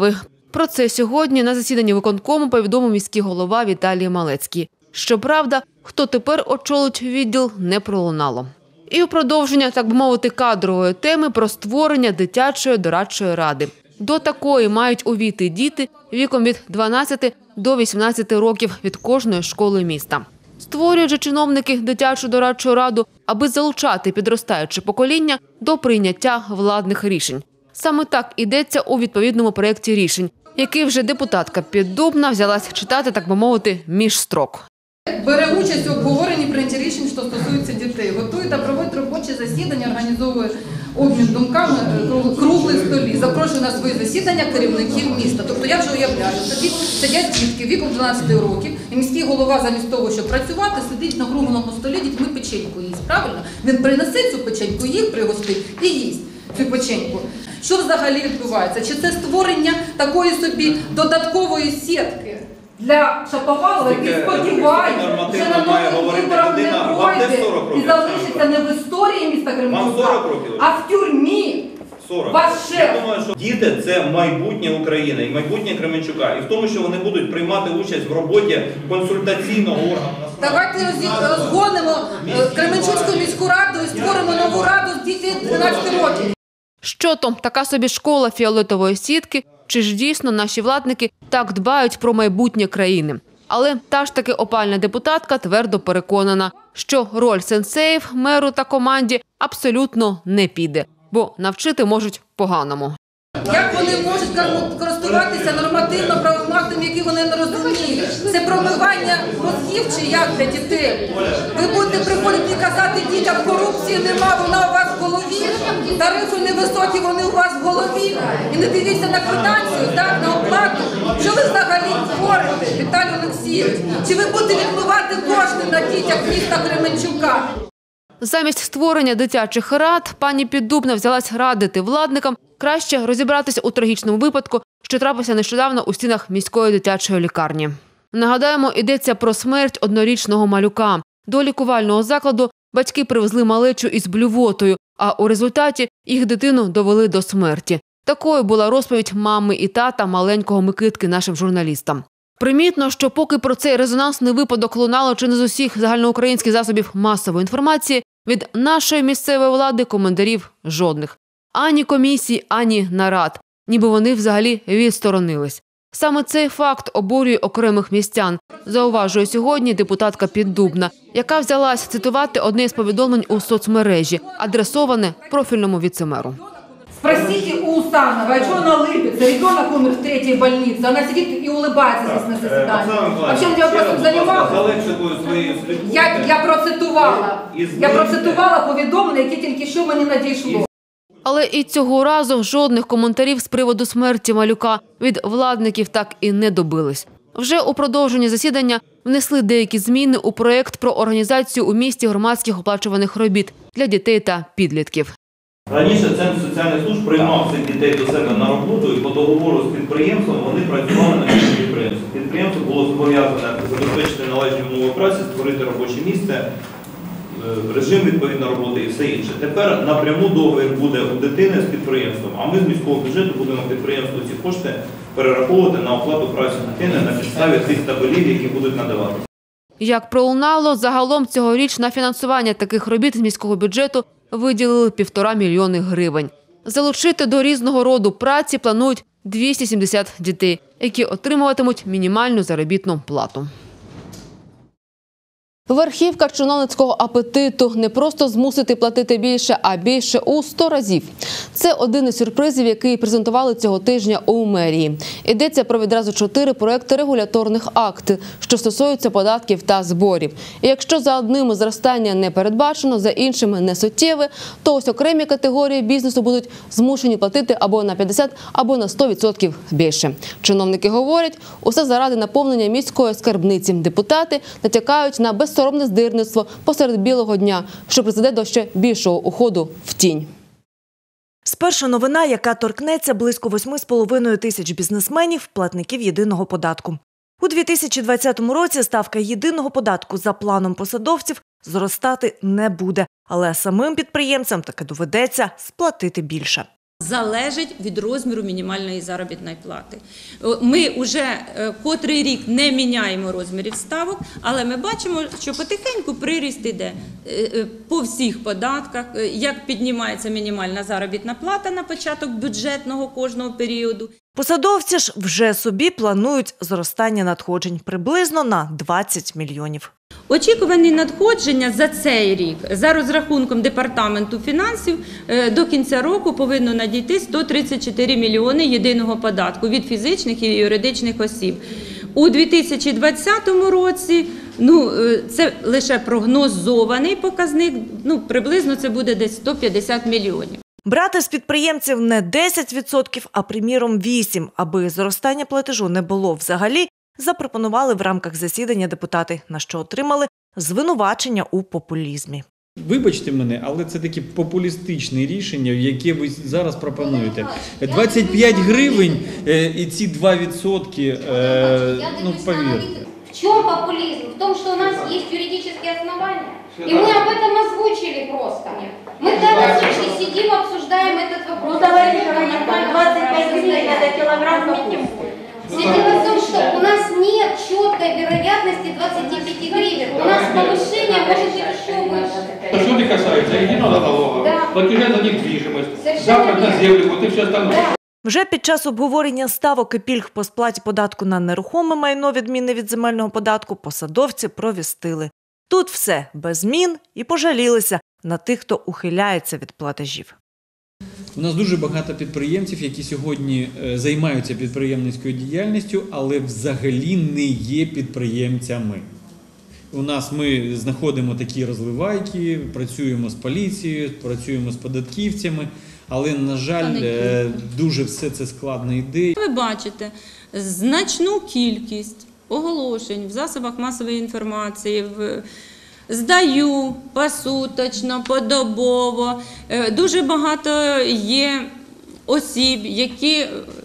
Про це сьогодні на засіданні виконкому повідомив міський голова Віталій Малецький. Щоправда, хто тепер очолить відділ, не пролунало. І у продовження, так би мовити, кадрової теми про створення дитячої дорадчої ради. До такої мають увійти діти віком від 12 до 18 років від кожної школи міста. Створюють же чиновники дитячу дорадчу раду, аби залучати підростаюче покоління до прийняття владних рішень. Саме так йдеться у відповідному проєкті рішень, який вже депутатка Піддубна взялась читати, так би мовити, між строк. Бере участь у обговоренні прийнятті рішень, що стосуються дітей. Готує та проводить робочі засідання, організовує обмін думками, круглі столі. Запрошує на свої засідання керівників міста. Тобто я вже уявляю, сидять дітки віком 12 років, і міський голова замість того, щоб працювати, сидить на круглому столі, дітьми печеньку їсть. Правильно? Він принесе цю печеньку, їх пригостить і їсть цю печеньку. Що взагалі відбувається? Чи це створення такої собі додаткової сітки для Шаповалова, який сподівається, що на нових виборах не пройде і залишиться не в історії міста Кременчука, а в тюрмі? 40. Я думаю, що діти – це майбутнє України і майбутнє Кременчука. І в тому, що вони будуть приймати участь в роботі консультаційного органу. Давайте розгонимо Кременчуцьку міську раду і створимо нову раду з дітей 12 років. Що то, така собі школа фіолетової сітки, чи ж дійсно наші владники так дбають про майбутнє країни? Але та ж таки опальна депутатка твердо переконана, що роль сенсеїв меру та команді абсолютно не піде, бо навчити можуть поганому. Як вони можуть користуватися нормативно-правовим актом, які вони не розуміють? Це промивання мозгів чи як для дітей? Ви будете приходити і казати дітям, корупції нема, вона у вас в голові, тарифи невисокі, вони у вас в голові. І не дивіться на квитанцію, так, на оплату. Що ви взагалі творите, Віталій Олексійович? Чи ви будете відмивати кошти на дітях міста Кременчука? Замість створення дитячих рад пані Піддубна взялась радити владникам краще розібратися у трагічному випадку, що трапився нещодавно у стінах міської дитячої лікарні. Нагадаємо, йдеться про смерть однорічного малюка. До лікувального закладу батьки привезли малечу із блювотою, а у результаті їх дитину довели до смерті. Такою була розповідь мами і тата маленького Микитки нашим журналістам. Примітно, що поки про цей резонансний випадок лунало чи не з усіх загальноукраїнських засобів масової інформації, від нашої місцевої влади коментарів жодних. Ані комісій, ані нарад. Ніби вони взагалі відсторонились. Саме цей факт обурює окремих містян, зауважує сьогодні депутатка Піддубна, яка взялась цитувати одне з повідомлень у соцмережі, адресоване профільному віцемеру. Спросите у Усанова, а что она улыбится? Ребенок умер в 3-й больнице, она сидит и улыбается здесь на заседании. Вообще он вопросом занимался? Я процитувала повідомлення, яке тільки що мені надійшло. Але і цього разу жодних коментарів з приводу смерті малюка від владників так і не добились. Вже у продовженні засідання внесли деякі зміни у проєкт про організацію у місті громадських оплачуваних робіт для дітей та підлітків. Раніше Центр соціальних служб приймав цих дітей до себе на роботу і по договору з підприємством вони працювали на цьому підприємстві. Підприємство було зобов'язане забезпечити належні умови праці, створити робоче місце, режим відповідно роботи і все інше. Тепер напряму договір буде у дитини з підприємством, а ми з міського бюджету будемо підприємству ці кошти перераховувати на оплату праці дитини на підставі тих табелів, які будуть надавати. Як пролунало, загалом цьогоріч на фінансування таких робіт з міського бюджету виділили 1,5 мільйони гривень. Залучити до різного роду праці планують 270 дітей, які отримуватимуть мінімальну заробітну плату. Верхівка чиновницького апетиту – не просто змусити платити більше, а більше у 100 разів. Це один із сюрпризів, який презентували цього тижня у мерії. Йдеться про відразу 4 проекти регуляторних актів, що стосуються податків та зборів. І якщо за одними зростання не передбачено, за іншими не суттєве, то ось окремі категорії бізнесу будуть змушені платити або на 50, або на 100% більше. Чиновники говорять, усе заради наповнення міської скарбниці. Депутати натякають на безсоромне здирництво посеред білого дня, що призведе до ще більшого уходу в тінь. Спершу новина, яка торкнеться близько 8,5 тисяч бізнесменів, платників єдиного податку. У 2020 році ставка єдиного податку за планом посадовців зростати не буде, але самим підприємцям таки доведеться сплатити більше. залежить від розміру мінімальної заробітної плати. Ми вже котрий рік не міняємо розмірів ставок, але ми бачимо, що потихеньку приріст іде по всіх податках, як піднімається мінімальна заробітна плата на початок бюджетного кожного періоду. Посадовці ж вже собі планують зростання надходжень приблизно на 20 мільйонів. Очікувані надходження за цей рік, за розрахунком Департаменту фінансів, до кінця року повинно надійти 134 мільйони єдиного податку від фізичних і юридичних осіб. У 2020 році, це лише прогнозований показник, приблизно це буде десь 150 мільйонів. Брати з підприємців не 10%, а, приміром, 8%, аби зростання платежу не було взагалі, запропонували в рамках засідання депутати, на що отримали звинувачення у популізмі. Вибачте мене, але це таке популістичне рішення, яке ви зараз пропонуєте. 25 гривень і ці 2%, повірте. В чому популізм? В тому, що у нас є юридичні основання. И мы об этом озвучили просто. Мы тогда сидим, обсуждаем этот вопрос. 25 гривен за килограмм капусты. Все дело в том, что у нас нет четкой вероятности 25 гривен. У нас повышение может быть еще выше. Что не касается единого налога, платежа за недвижимость, запад на землю, вот и все остальное. Вже під час обговорення ставок і пільг по сплаті податку на нерухоме майно, відмінне від земельного податку, посадовці провістили. Тут все без змін і пожалілися на тих, хто ухиляється від платежів. У нас дуже багато підприємців, які сьогодні займаються підприємницькою діяльністю, але взагалі не є підприємцями. Ми знаходимо такі розливайки, працюємо з поліцією, працюємо з податківцями, але, на жаль, дуже все це складно йде. Ви бачите значну кількість оголошень в засобах масової інформації, здаю посуточно, подобово. Дуже багато є осіб, які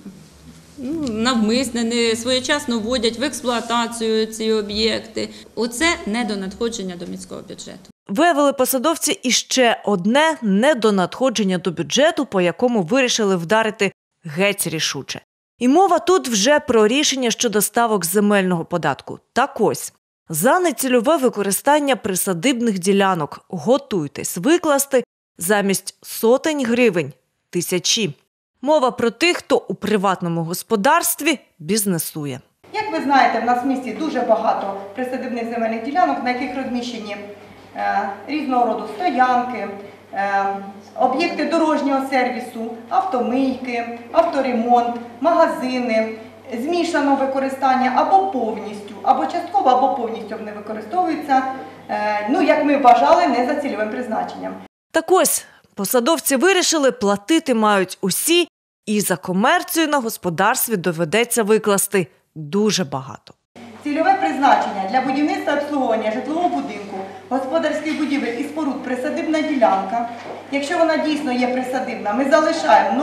навмисно, не своєчасно вводять в експлуатацію ці об'єкти. Оце недонадходження до міського бюджету. Виявили посадовці іще одне недонадходження до бюджету, по якому вирішили вдарити геть рішуче. І мова тут вже про рішення щодо ставок земельного податку. Так ось, за нецільове використання присадибних ділянок готуйтесь викласти замість сотень гривень – тисячі. Мова про тих, хто у приватному господарстві бізнесує. Як ви знаєте, в нас в місті дуже багато присадибних земельних ділянок, на яких розміщені різного роду стоянки, об'єкти дорожнього сервісу, автомийки, авторемонт, магазини, змішаного використання або повністю, або частково, або повністю вони використовуються, як ми вважали, не за цільовим призначенням. Так ось, посадовці вирішили, платити мають усі, і за комерцію на господарстві доведеться викласти дуже багато. Цільове призначення для будівництва і обслуговування житлового будинку, господарських будівель і споруд присадибна ділянка. Якщо вона дійсно є присадибна, ми залишаємо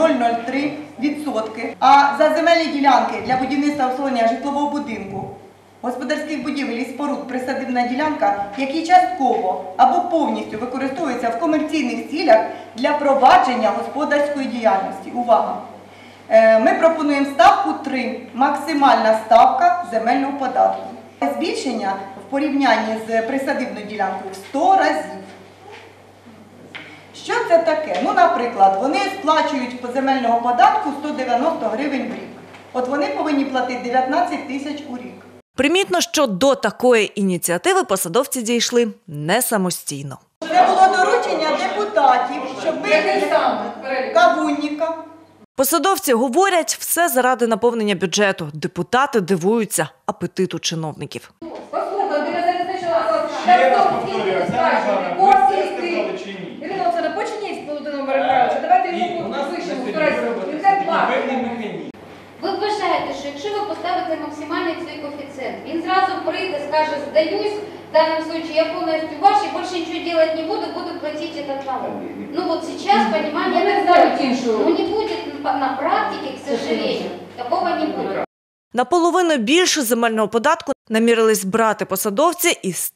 0,03%. А за земельні ділянки для будівництва і обслуговування житлового будинку, господарських будівель і споруд присадибна ділянка, які частково або повністю використовуються в комерційних цілях для провадження господарської діяльності. Увага! Ми пропонуємо ставку 3, максимальна ставка земельного податку. Збільшення в порівнянні з присадибною ділянкою в 100 разів. Що це таке? Наприклад, вони сплачують по земельного податку 190 гривень в рік. От вони повинні платити 19 тисяч у рік. Примітно, що до такої ініціативи посадовці дійшли не самостійно. Це було доручення депутатів, щоб вигнати Кавунніка. Посадовці говорять, все заради наповнення бюджету. Депутати дивуються апетиту чиновників. Ірина Олександровна, почніть з Володимира Михайловича. Давайте йому вишимо. Ви вважаєте, що якщо ви поставите максимальний цей коефіцієнт, він зразу прийде, скаже, здаюсь, в данном случае я полностью ваш, и больше ничего делать не буду, буду платить этот налог. Сейчас понимание не будет на практике, к сожалению, такого не будет. Наполовину більше земельного податку намірились брати посадовці із тих,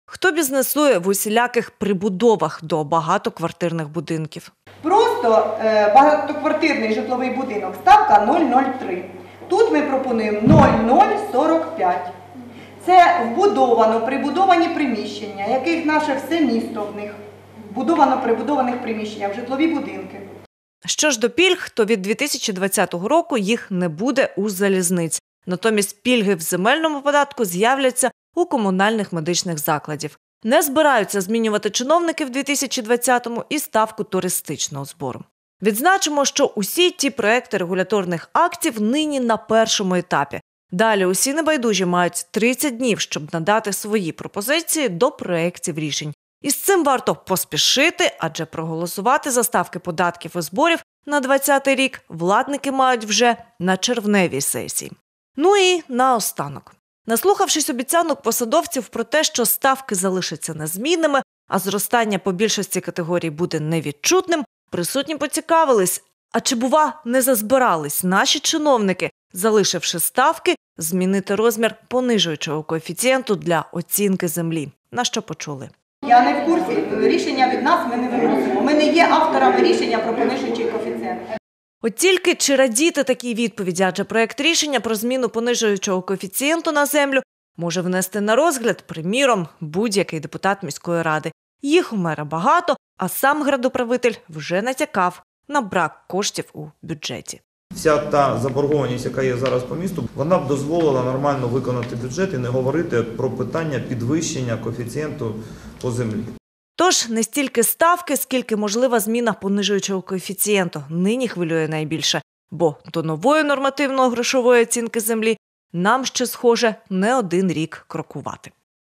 хто бізнесує в усіляких прибудовах до багатоквартирних будинків. Просто багатоквартирний житловий будинок, ставка 0,03. Тут ми пропонуємо 0,045. Це прибудовані приміщення, яких наше все місто в них. Прибудованих приміщення в житлові будинки. Що ж до пільг, то від 2020 року їх не буде у залізниць. Натомість пільги в земельному податку з'являться у комунальних медичних закладів. Не збираються змінювати чиновники в 2020-му і ставку туристичного збору. Відзначимо, що усі ті проекти регуляторних актів нині на першому етапі. Далі усі небайдужі мають 30 днів, щоб надати свої пропозиції до проєктів рішень. І з цим варто поспішити, адже проголосувати за ставки податків і зборів на 2020 рік владники мають вже на червневій сесії. Ну і наостанок. Наслухавшись обіцянок посадовців про те, що ставки залишаться незмінними, а зростання по більшості категорій буде невідчутним, присутні поцікавились, а чи, бува, не зазбирались наші чиновники, залишивши ставки, змінити розмір понижуючого коефіцієнту для оцінки землі? На що почули? Я не в курсі. Рішення від нас ми не виносимо. Ми не є авторами рішення про понижуючий коефіцієнт. От тільки чи радіти такій відповіді, адже проєкт рішення про зміну понижуючого коефіцієнту на землю може внести на розгляд, приміром, будь-який депутат міської ради. Їх у мера багато, а сам градоправитель вже натякав на брак коштів у бюджеті. Вся та заборгованість, яка є зараз по місту, вона б дозволила нормально виконати бюджет і не говорити про питання підвищення коефіцієнту по землі. Тож не стільки ставки, скільки можлива зміна понижуючого коефіцієнту нині хвилює найбільше, бо до нової нормативно-грошової оцінки землі нам ще, схоже, не один рік крокувати.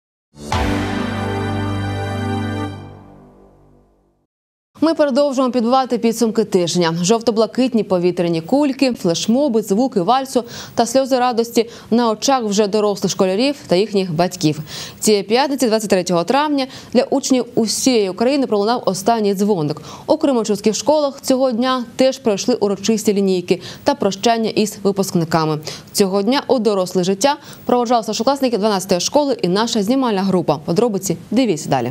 Ми продовжуємо підбивати підсумки тижня. Жовто-блакитні повітряні кульки, флешмоби, звуки вальсу та сльози радості на очах вже дорослих школярів та їхніх батьків. Цієї п'ятниці, 23 травня, для учнів усієї України пролунав останній дзвоник. У кременчуцьких школах цього дня теж пройшли урочисті лінійки та прощання із випускниками. Цього дня у доросле життя проводжали старшокласники 12-ї школи і наша знімальна група. Подробиці дивіться далі.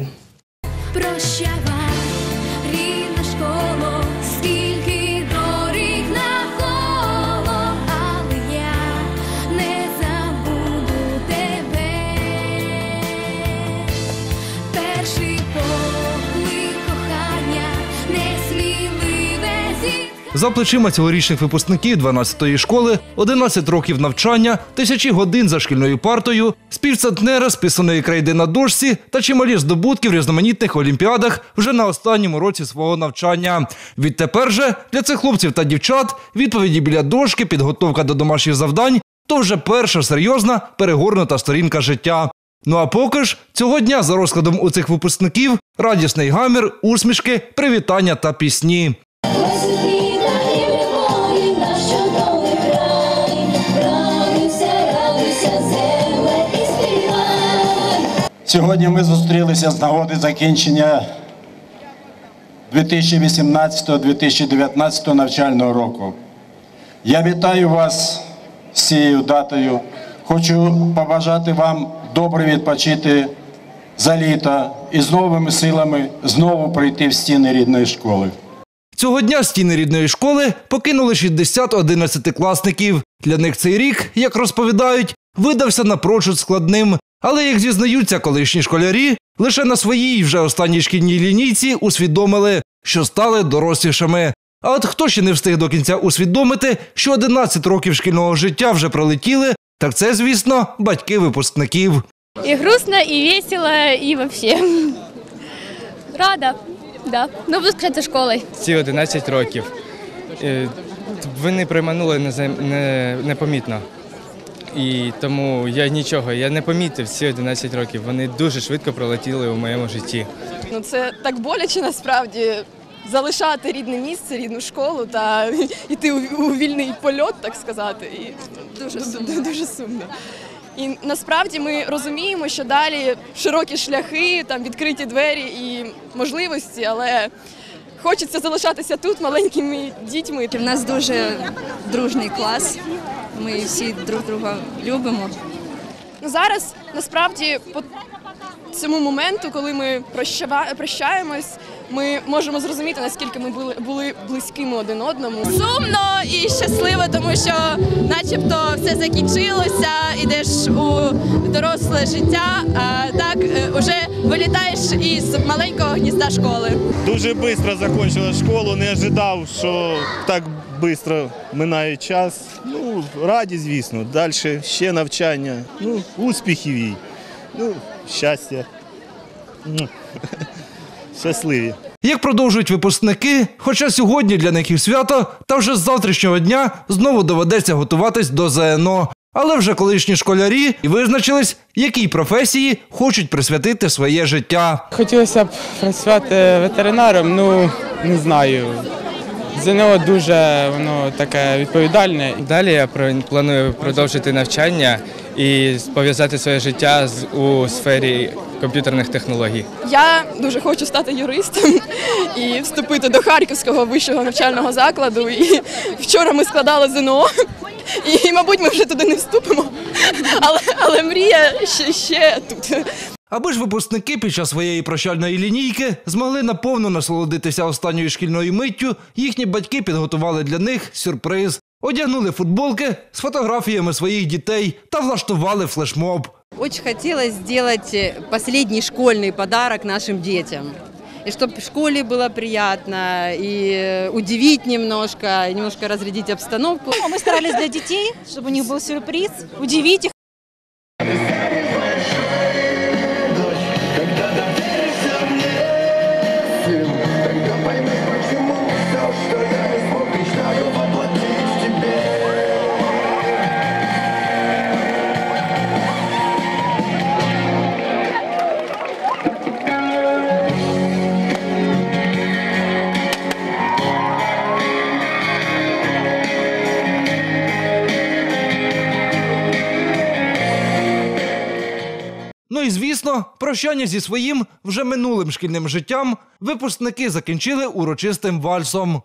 За плечима цьогорічних випускників 12-ї школи, 11 років навчання, тисячі годин за шкільною партою, співцентнера списаної крейди на дошці та чималі здобутки в різноманітних олімпіадах вже на останньому році свого навчання. Відтепер же для цих хлопців та дівчат відповіді біля дошки, підготовка до домашніх завдань – то вже перша серйозна перегорнута сторінка життя. Ну а поки ж, цього дня за розкладом у цих випускників радісний гамір, усмішки, привітання та пісні. Сьогодні ми зустрілися з нагоди закінчення 2018-2019 навчального року. Я вітаю вас з цією датою. Хочу побажати вам добре відпочити за літо і з новими силами знову прийти в стіни рідної школи. Цього дня стіни рідної школи покинули 60 11-класників. Для них цей рік, як розповідають, видався напрочуд складним. Але, як зізнаються колишні школярі, лише на своїй вже останній шкільній лінійці усвідомили, що стали дорослішими. А от хто ще не встиг до кінця усвідомити, що 11 років шкільного життя вже пролетіли, так це, звісно, батьки випускників. І грустно, і весело, і взагалі. Рада, да. Ну, буду сказати, школою. Ці 11 років. Вони промайнули непомітно. І тому я не помітив ці 11 років. Вони дуже швидко пролетіли у моєму житті. Ну, це так боляче насправді залишати рідне місце, рідну школу та йти у вільний польот, так сказати. І дуже сумно. І насправді ми розуміємо, що далі широкі шляхи, там відкриті двері і можливості, але хочеться залишатися тут маленькими дітьми. У нас дуже дружний клас, ми всі друг друга любимо. Зараз, насправді, по цьому моменту, коли ми прощаємось, ми можемо зрозуміти, наскільки ми були близькими один одному. Сумно і щасливо, тому що начебто все закінчилося, йдеш у доросле життя, а так вже вилітаєш із маленького гнізда школи. Дуже швидко закінчила школу, не очікував, що так швидко минає час. Ну, раді, звісно, далі ще навчання, ну, успіхів їй, ну, щастя. Щасливі. Як продовжують випускники, хоча сьогодні для них і свято, та вже з завтрашнього дня знову доведеться готуватись до ЗНО. Але вже колишні школярі і визначились, якій професії хочуть присвятити своє життя. Хотілося б працювати ветеринаром, ну, не знаю. ЗНО дуже воно таке відповідальне. Далі я планую продовжити навчання і пов'язати своє життя у сфері комп'ютерних технологій. Я дуже хочу стати юристом і вступити до Харківського вищого навчального закладу. І вчора ми складали ЗНО, і, мабуть, ми вже туди не вступимо, але мрія ще тут. Аби ж випускники під час своєї прощальної лінійки змогли наповну насолодитися останньою шкільною миттю, їхні батьки підготували для них сюрприз. Одягнули футболки з фотографіями своїх дітей та влаштували флешмоб. Очень хотелось сделать последний школьный подарок нашим детям. И чтобы в школе было приятно, и удивить немножко разрядить обстановку. Мы старались для детей, чтобы у них был сюрприз, удивить их. Ну і, звісно, прощання зі своїм вже минулим шкільним життям випускники закінчили урочистим вальсом.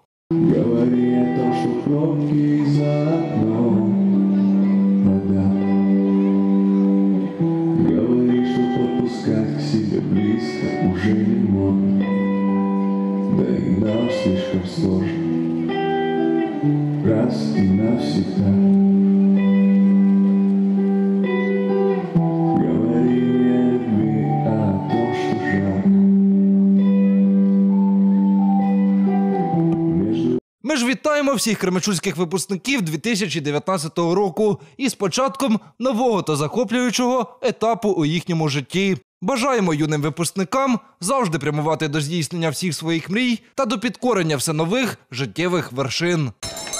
Ми ж вітаємо всіх кременчуцьких випускників 2019 року із початком нового та захоплюючого етапу у їхньому житті. Бажаємо юним випускникам завжди прямувати до здійснення всіх своїх мрій та до підкорення все нових життєвих вершин.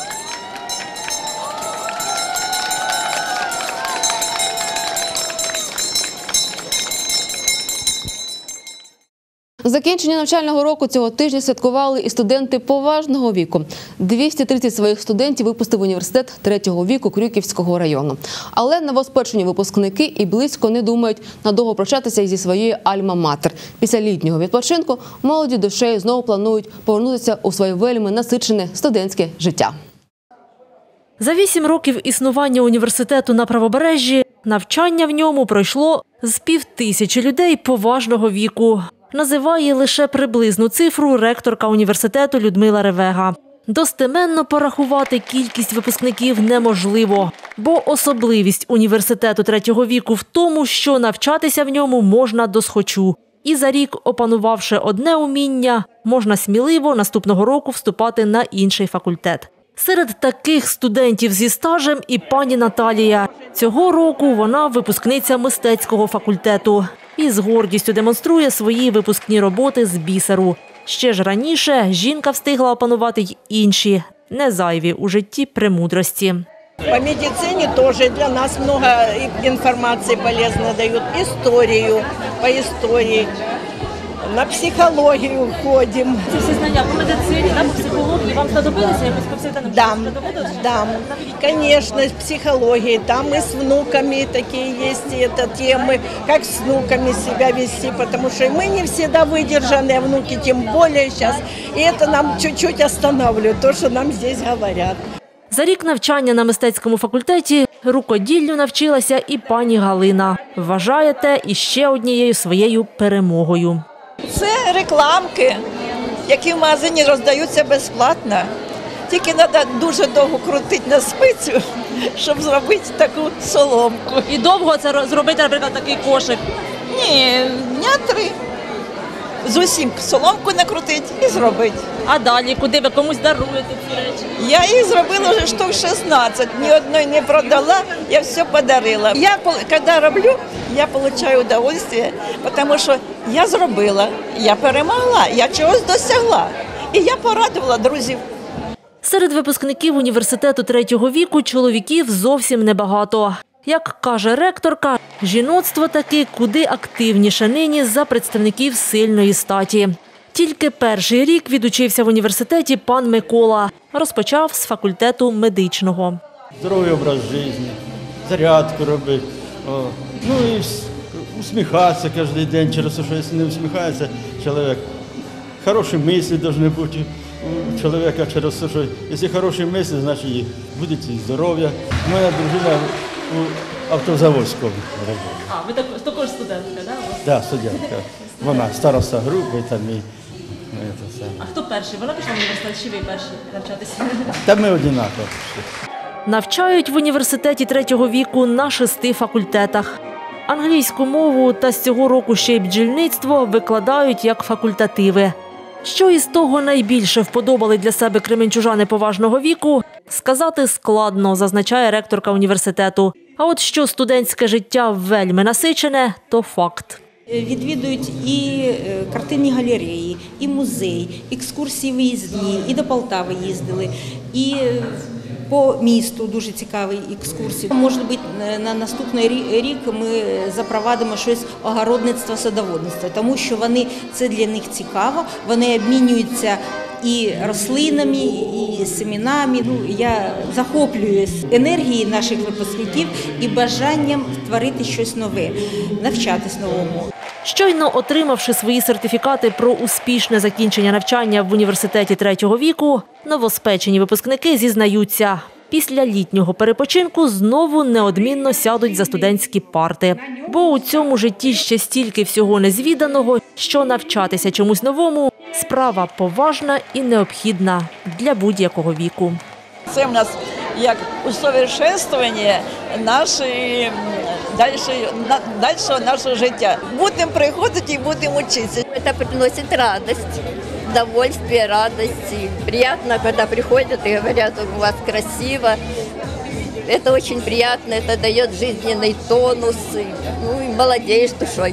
Закінчення навчального року цього тижня святкували і студенти поважного віку. 230 своїх студентів випустив університет третього віку Крюківського району. Але новоспечені випускники і близько не думають надовго прощатися зі своєю альма-матер. Після літнього відпочинку молоді душею знову планують повернутися у своє вельми насичене студентське життя. За 8 років існування університету на Правобережжі навчання в ньому пройшло з 5000 людей поважного віку. Називає лише приблизну цифру ректорка університету Людмила Ревега. Достеменно порахувати кількість випускників неможливо, бо особливість університету третього віку в тому, що навчатися в ньому можна досхочу. І за рік, опанувавши одне уміння, можна сміливо наступного року вступати на інший факультет. Серед таких студентів зі стажем і пані Наталія. Цього року вона випускниця мистецького факультету і з гордістю демонструє свої випускні роботи з бісеру. Ще ж раніше жінка встигла опанувати й інші, не зайві у житті премудрості. По медицине тоже для нас много информации полезно дают. Историю, по истории. На психологію ходимо. Ці всі знання по медицині, по психології вам знадобилися якось повсякденно? Да, конечно, с психологией. Там и с внуками такие есть темы, как с внуками себя вести, потому что мы не всегда выдержаны, а внуки тем более сейчас. И это нам чуть-чуть останавливает, то, что нам здесь говорят. За рік навчання на мистецькому факультеті Рукоділлю навчилася і пані Галина. Вважає те іще однією своєю перемогою. Це рекламки, які в магазині роздаються безплатно. Тільки треба дуже довго крутити на спицю, щоб зробити таку соломку. І довго це зробити, наприклад, такий кошик? Ні, дня 3. З усім соломку накрутити і зробити. А далі, куди ви комусь даруєте ці речі? Я їх зробила вже штук 16, ні одної не продала, я все подарила. Я, коли роблю, я отримую удовольствие, тому що я зробила, я перемогла, я чогось досягла. І я порадувала друзів. Серед випускників університету третього віку чоловіків зовсім небагато. Як каже ректорка, жіноцтво таки куди активніше нині за представників сильної статі. Тільки перший рік відучився в університеті пан Микола. Розпочав з факультету медичного. Здоровий образ життя, зарядку робити, ну і усміхатися кожен день, через те, що якщо не усміхається чоловік, хороші мислі повинні бути у чоловіка, через те, що якщо хороші мислі, значить буде і здоров'я. Моя дружина у автозаводському працює. А, ви також студентка, так? Так, студентка. Вона староста групи там і А хто перший? Вона пішла в університет, чи ви перші навчатися? Та ми однаково. Навчають в університеті третього віку на 6 факультетах. Англійську мову та з цього року ще й бджільництво викладають як факультативи. Що із того найбільше вподобали для себе кременчужани поважного віку, сказати складно, зазначає ректорка університету. А от що студентське життя вельми насичене – то факт. Відвідують і картинні галереї, і музей, екскурсії виїзні, і до Полтави їздили, і по місту дуже цікаві екскурсії. Може бути, на наступний рік ми запровадимо щось огородництво, садоводництво, тому що це для них цікаво, вони обмінюються і рослинами, і семенами. Я захоплююсь енергією наших випускників і бажанням створити щось нове, навчатись новому. Щойно отримавши свої сертифікати про успішне закінчення навчання в університеті третього віку, новоспечені випускники зізнаються, після літнього перепочинку знову неодмінно сядуть за студентські парти. Бо у цьому житті ще стільки всього незвіданого, що навчатися чомусь новому – справа поважна і необхідна для будь-якого віку. Це в нас як усовершенствування дальшого нашого життя. Будемо приходити і будемо вчитися. Це приносить радість, удовольствие, радость. Приятно, когда приходят и говорят, у вас красиво. Это очень приятно, это дает жизненный тонус. Ну и молодеешь душой.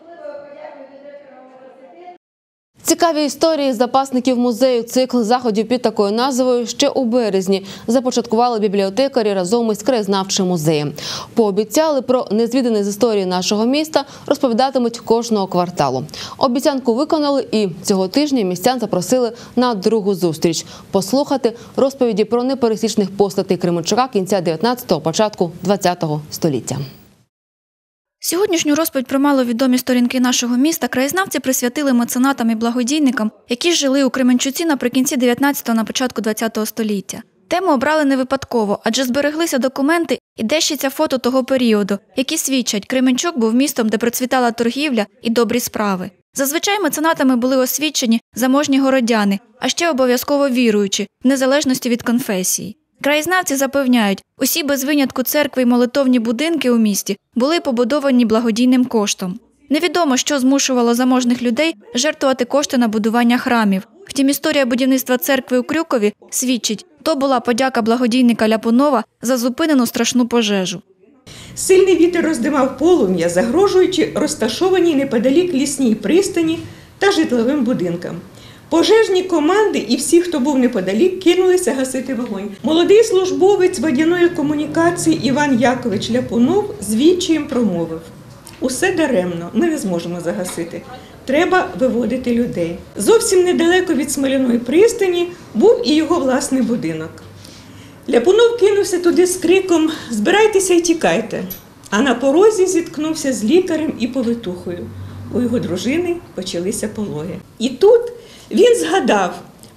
Цікаві історії запасників музею. Цикл заходів під такою назвою ще у березні започаткували бібліотекарі разом із краєзнавчим музеєм. Пообіцяли про незвідані з історії нашого міста розповідатимуть кожного кварталу. Обіцянку виконали і цього тижня містян запросили на другу зустріч – послухати розповіді про непересічних постатей Кременчука кінця 19-го, початку 20-го століття. Сьогоднішню розповідь про маловідомі сторінки нашого міста краєзнавці присвятили меценатам і благодійникам, які жили у Кременчуці наприкінці 19-го, на початку 20-го століття. Тему обрали не випадково, адже збереглися документи і дещиця фото того періоду, які свідчать, Кременчук був містом, де процвітала торгівля і добрі справи. Зазвичай меценатами були освічені заможні городяни, а ще обов'язково віруючі, в незалежності від конфесії. Краєзнавці запевняють, усі без винятку церкви й молитовні будинки у місті були побудовані благодійним коштом. Невідомо, що змушувало заможних людей жертвувати кошти на будування храмів. Втім, історія будівництва церкви у Крюкові свідчить, то була подяка благодійника Ляпунова за зупинену страшну пожежу. Сильний вітер роздимав полум'я, загрожуючи розташованій неподалік лісній пристані та житловим будинкам. Пожежні команди і всі, хто був неподалік, кинулися гасити вогонь. Молодий службовець водяної комунікації Іван Якович Ляпунов з відчаєм промовив: «Усе даремно, ми не зможемо загасити. Треба виводити людей». Зовсім недалеко від Смоляної пристані був і його власний будинок. Ляпунов кинувся туди з криком «Збирайтеся і тікайте!», а на порозі зіткнувся з лікарем і повитухою. У його дружини почалися пологи. І тут він згадав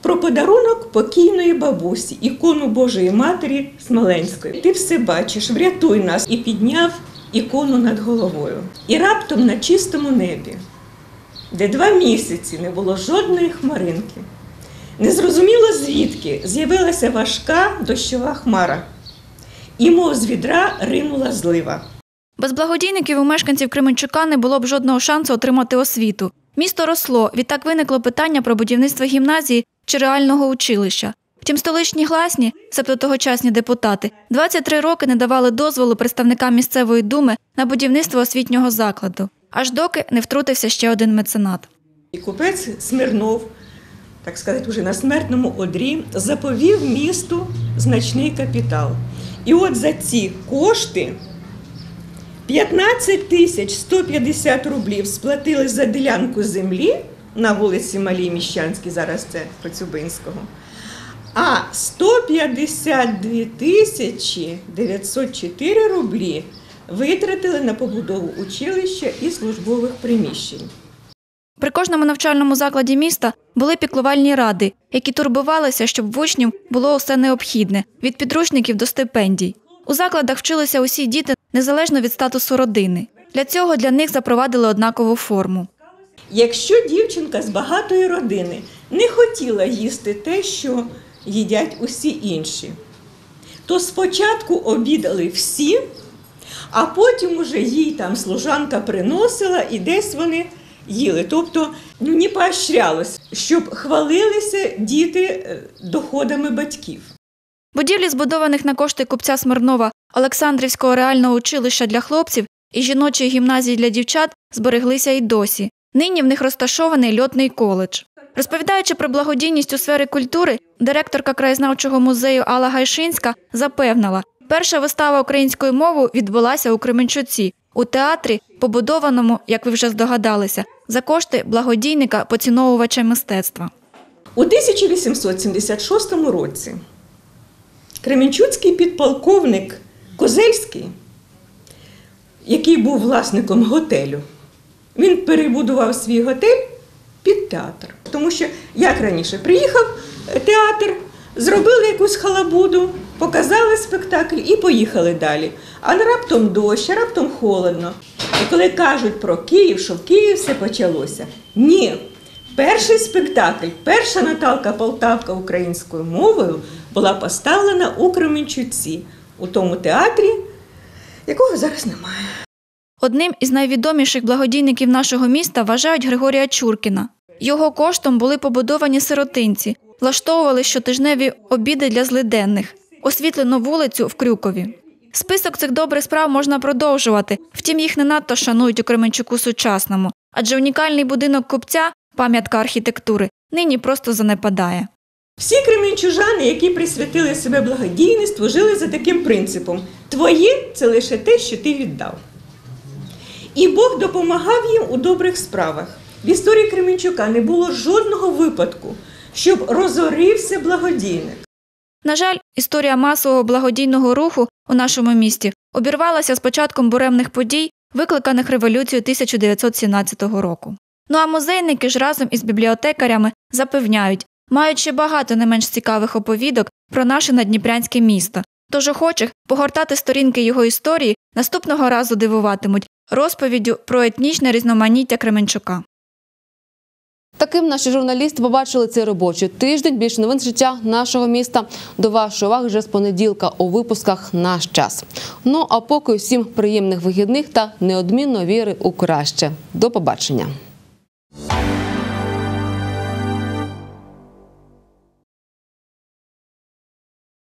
про подарунок покійної бабусі, ікону Божої Матері Смоленської. Ти все бачиш, врятуй нас. І підняв ікону над головою. І раптом на чистому небі, де 2 місяці не було жодної хмаринки, незрозуміло звідки з'явилася важка дощова хмара. І мов з відра ринула злива. Без благодійників у мешканців Кременчука не було б жодного шансу отримати освіту. Місто росло, відтак виникло питання про будівництво гімназії чи реального училища. Втім, столичні гласні, себто тогочасні депутати, 23 роки не давали дозволу представникам місцевої думи на будівництво освітнього закладу, аж доки не втрутився ще один меценат. І купець Смирнов, так сказати, уже на смертному одрі, заповів місту значний капітал. І от за ці кошти 15 150 рублів сплатили за ділянку землі на вулиці Малій Міщанській, зараз це Коцюбинського, а 152 904 рублі витратили на побудову училища і службових приміщень. При кожному навчальному закладі міста були піклувальні ради, які турбувалися, щоб в учнів було усе необхідне – від підручників до стипендій. У закладах вчилися усі діти незалежно від статусу родини. Для цього для них запровадили однакову форму. Якщо дівчинка з багатої родини не хотіла їсти те, що їдять усі інші, то спочатку обідали всі, а потім уже їй там служанка приносила і десь вони їли. Тобто не поощрялось, щоб хвалилися діти доходами батьків. Будівлі, збудованих на кошти купця Смирнова Олександрівського реального училища для хлопців і жіночої гімназії для дівчат, збереглися й досі. Нині в них розташований льотний коледж. Розповідаючи про благодійність у сфері культури, директорка краєзнавчого музею Алла Гайшинська запевнила, перша вистава українською мовою відбулася у Кременчуці, у театрі, побудованому, як ви вже здогадалися, за кошти благодійника-поціновувача мистецтва. У 1876 році кременчуцький підполковник Козельський, який був власником готелю, він перебудував свій готель під театр. Тому що, як раніше, приїхав театр, зробили якусь халабуду, показали спектакль і поїхали далі. А раптом дощ, а раптом холодно. І коли кажуть про Київ, що в Києві все почалося. Ні. Перший спектакль, перша Наталка Полтавка українською мовою була поставлена у Кременчуці, у тому театрі, якого зараз немає. Одним із найвідоміших благодійників нашого міста вважають Григорія Чуркіна. Його коштом були побудовані сиротинці, влаштовували щотижневі обіди для злиденних, освітлену вулицю в Крюкові. Список цих добрих справ можна продовжувати, втім їх не надто шанують у Кременчуку сучасному, адже унікальний будинок купця, пам'ятка архітектури, нині просто занепадає. Всі кременчужани, які присвятили себе благодійництву, жили за таким принципом – твоє – це лише те, що ти віддав. І Бог допомагав їм у добрих справах. В історії Кременчука не було жодного випадку, щоб розорився благодійник. На жаль, історія масового благодійного руху у нашому місті обірвалася з початком буремних подій, викликаних революцією 1917 року. Ну а музейники ж разом із бібліотекарями запевняють, мають ще багато не менш цікавих оповідок про наше наддніпрянське місто. Тож охочих погортати сторінки його історії наступного разу дивуватимуть розповіддю про етнічне різноманіття Кременчука. Таким наші журналісти побачили цей робочий тиждень. Більше новин з життя нашого міста до вашої уваги вже з понеділка у випусках «Наш час». Ну а поки всім приємних вихідних та неодмінно віри у краще. До побачення.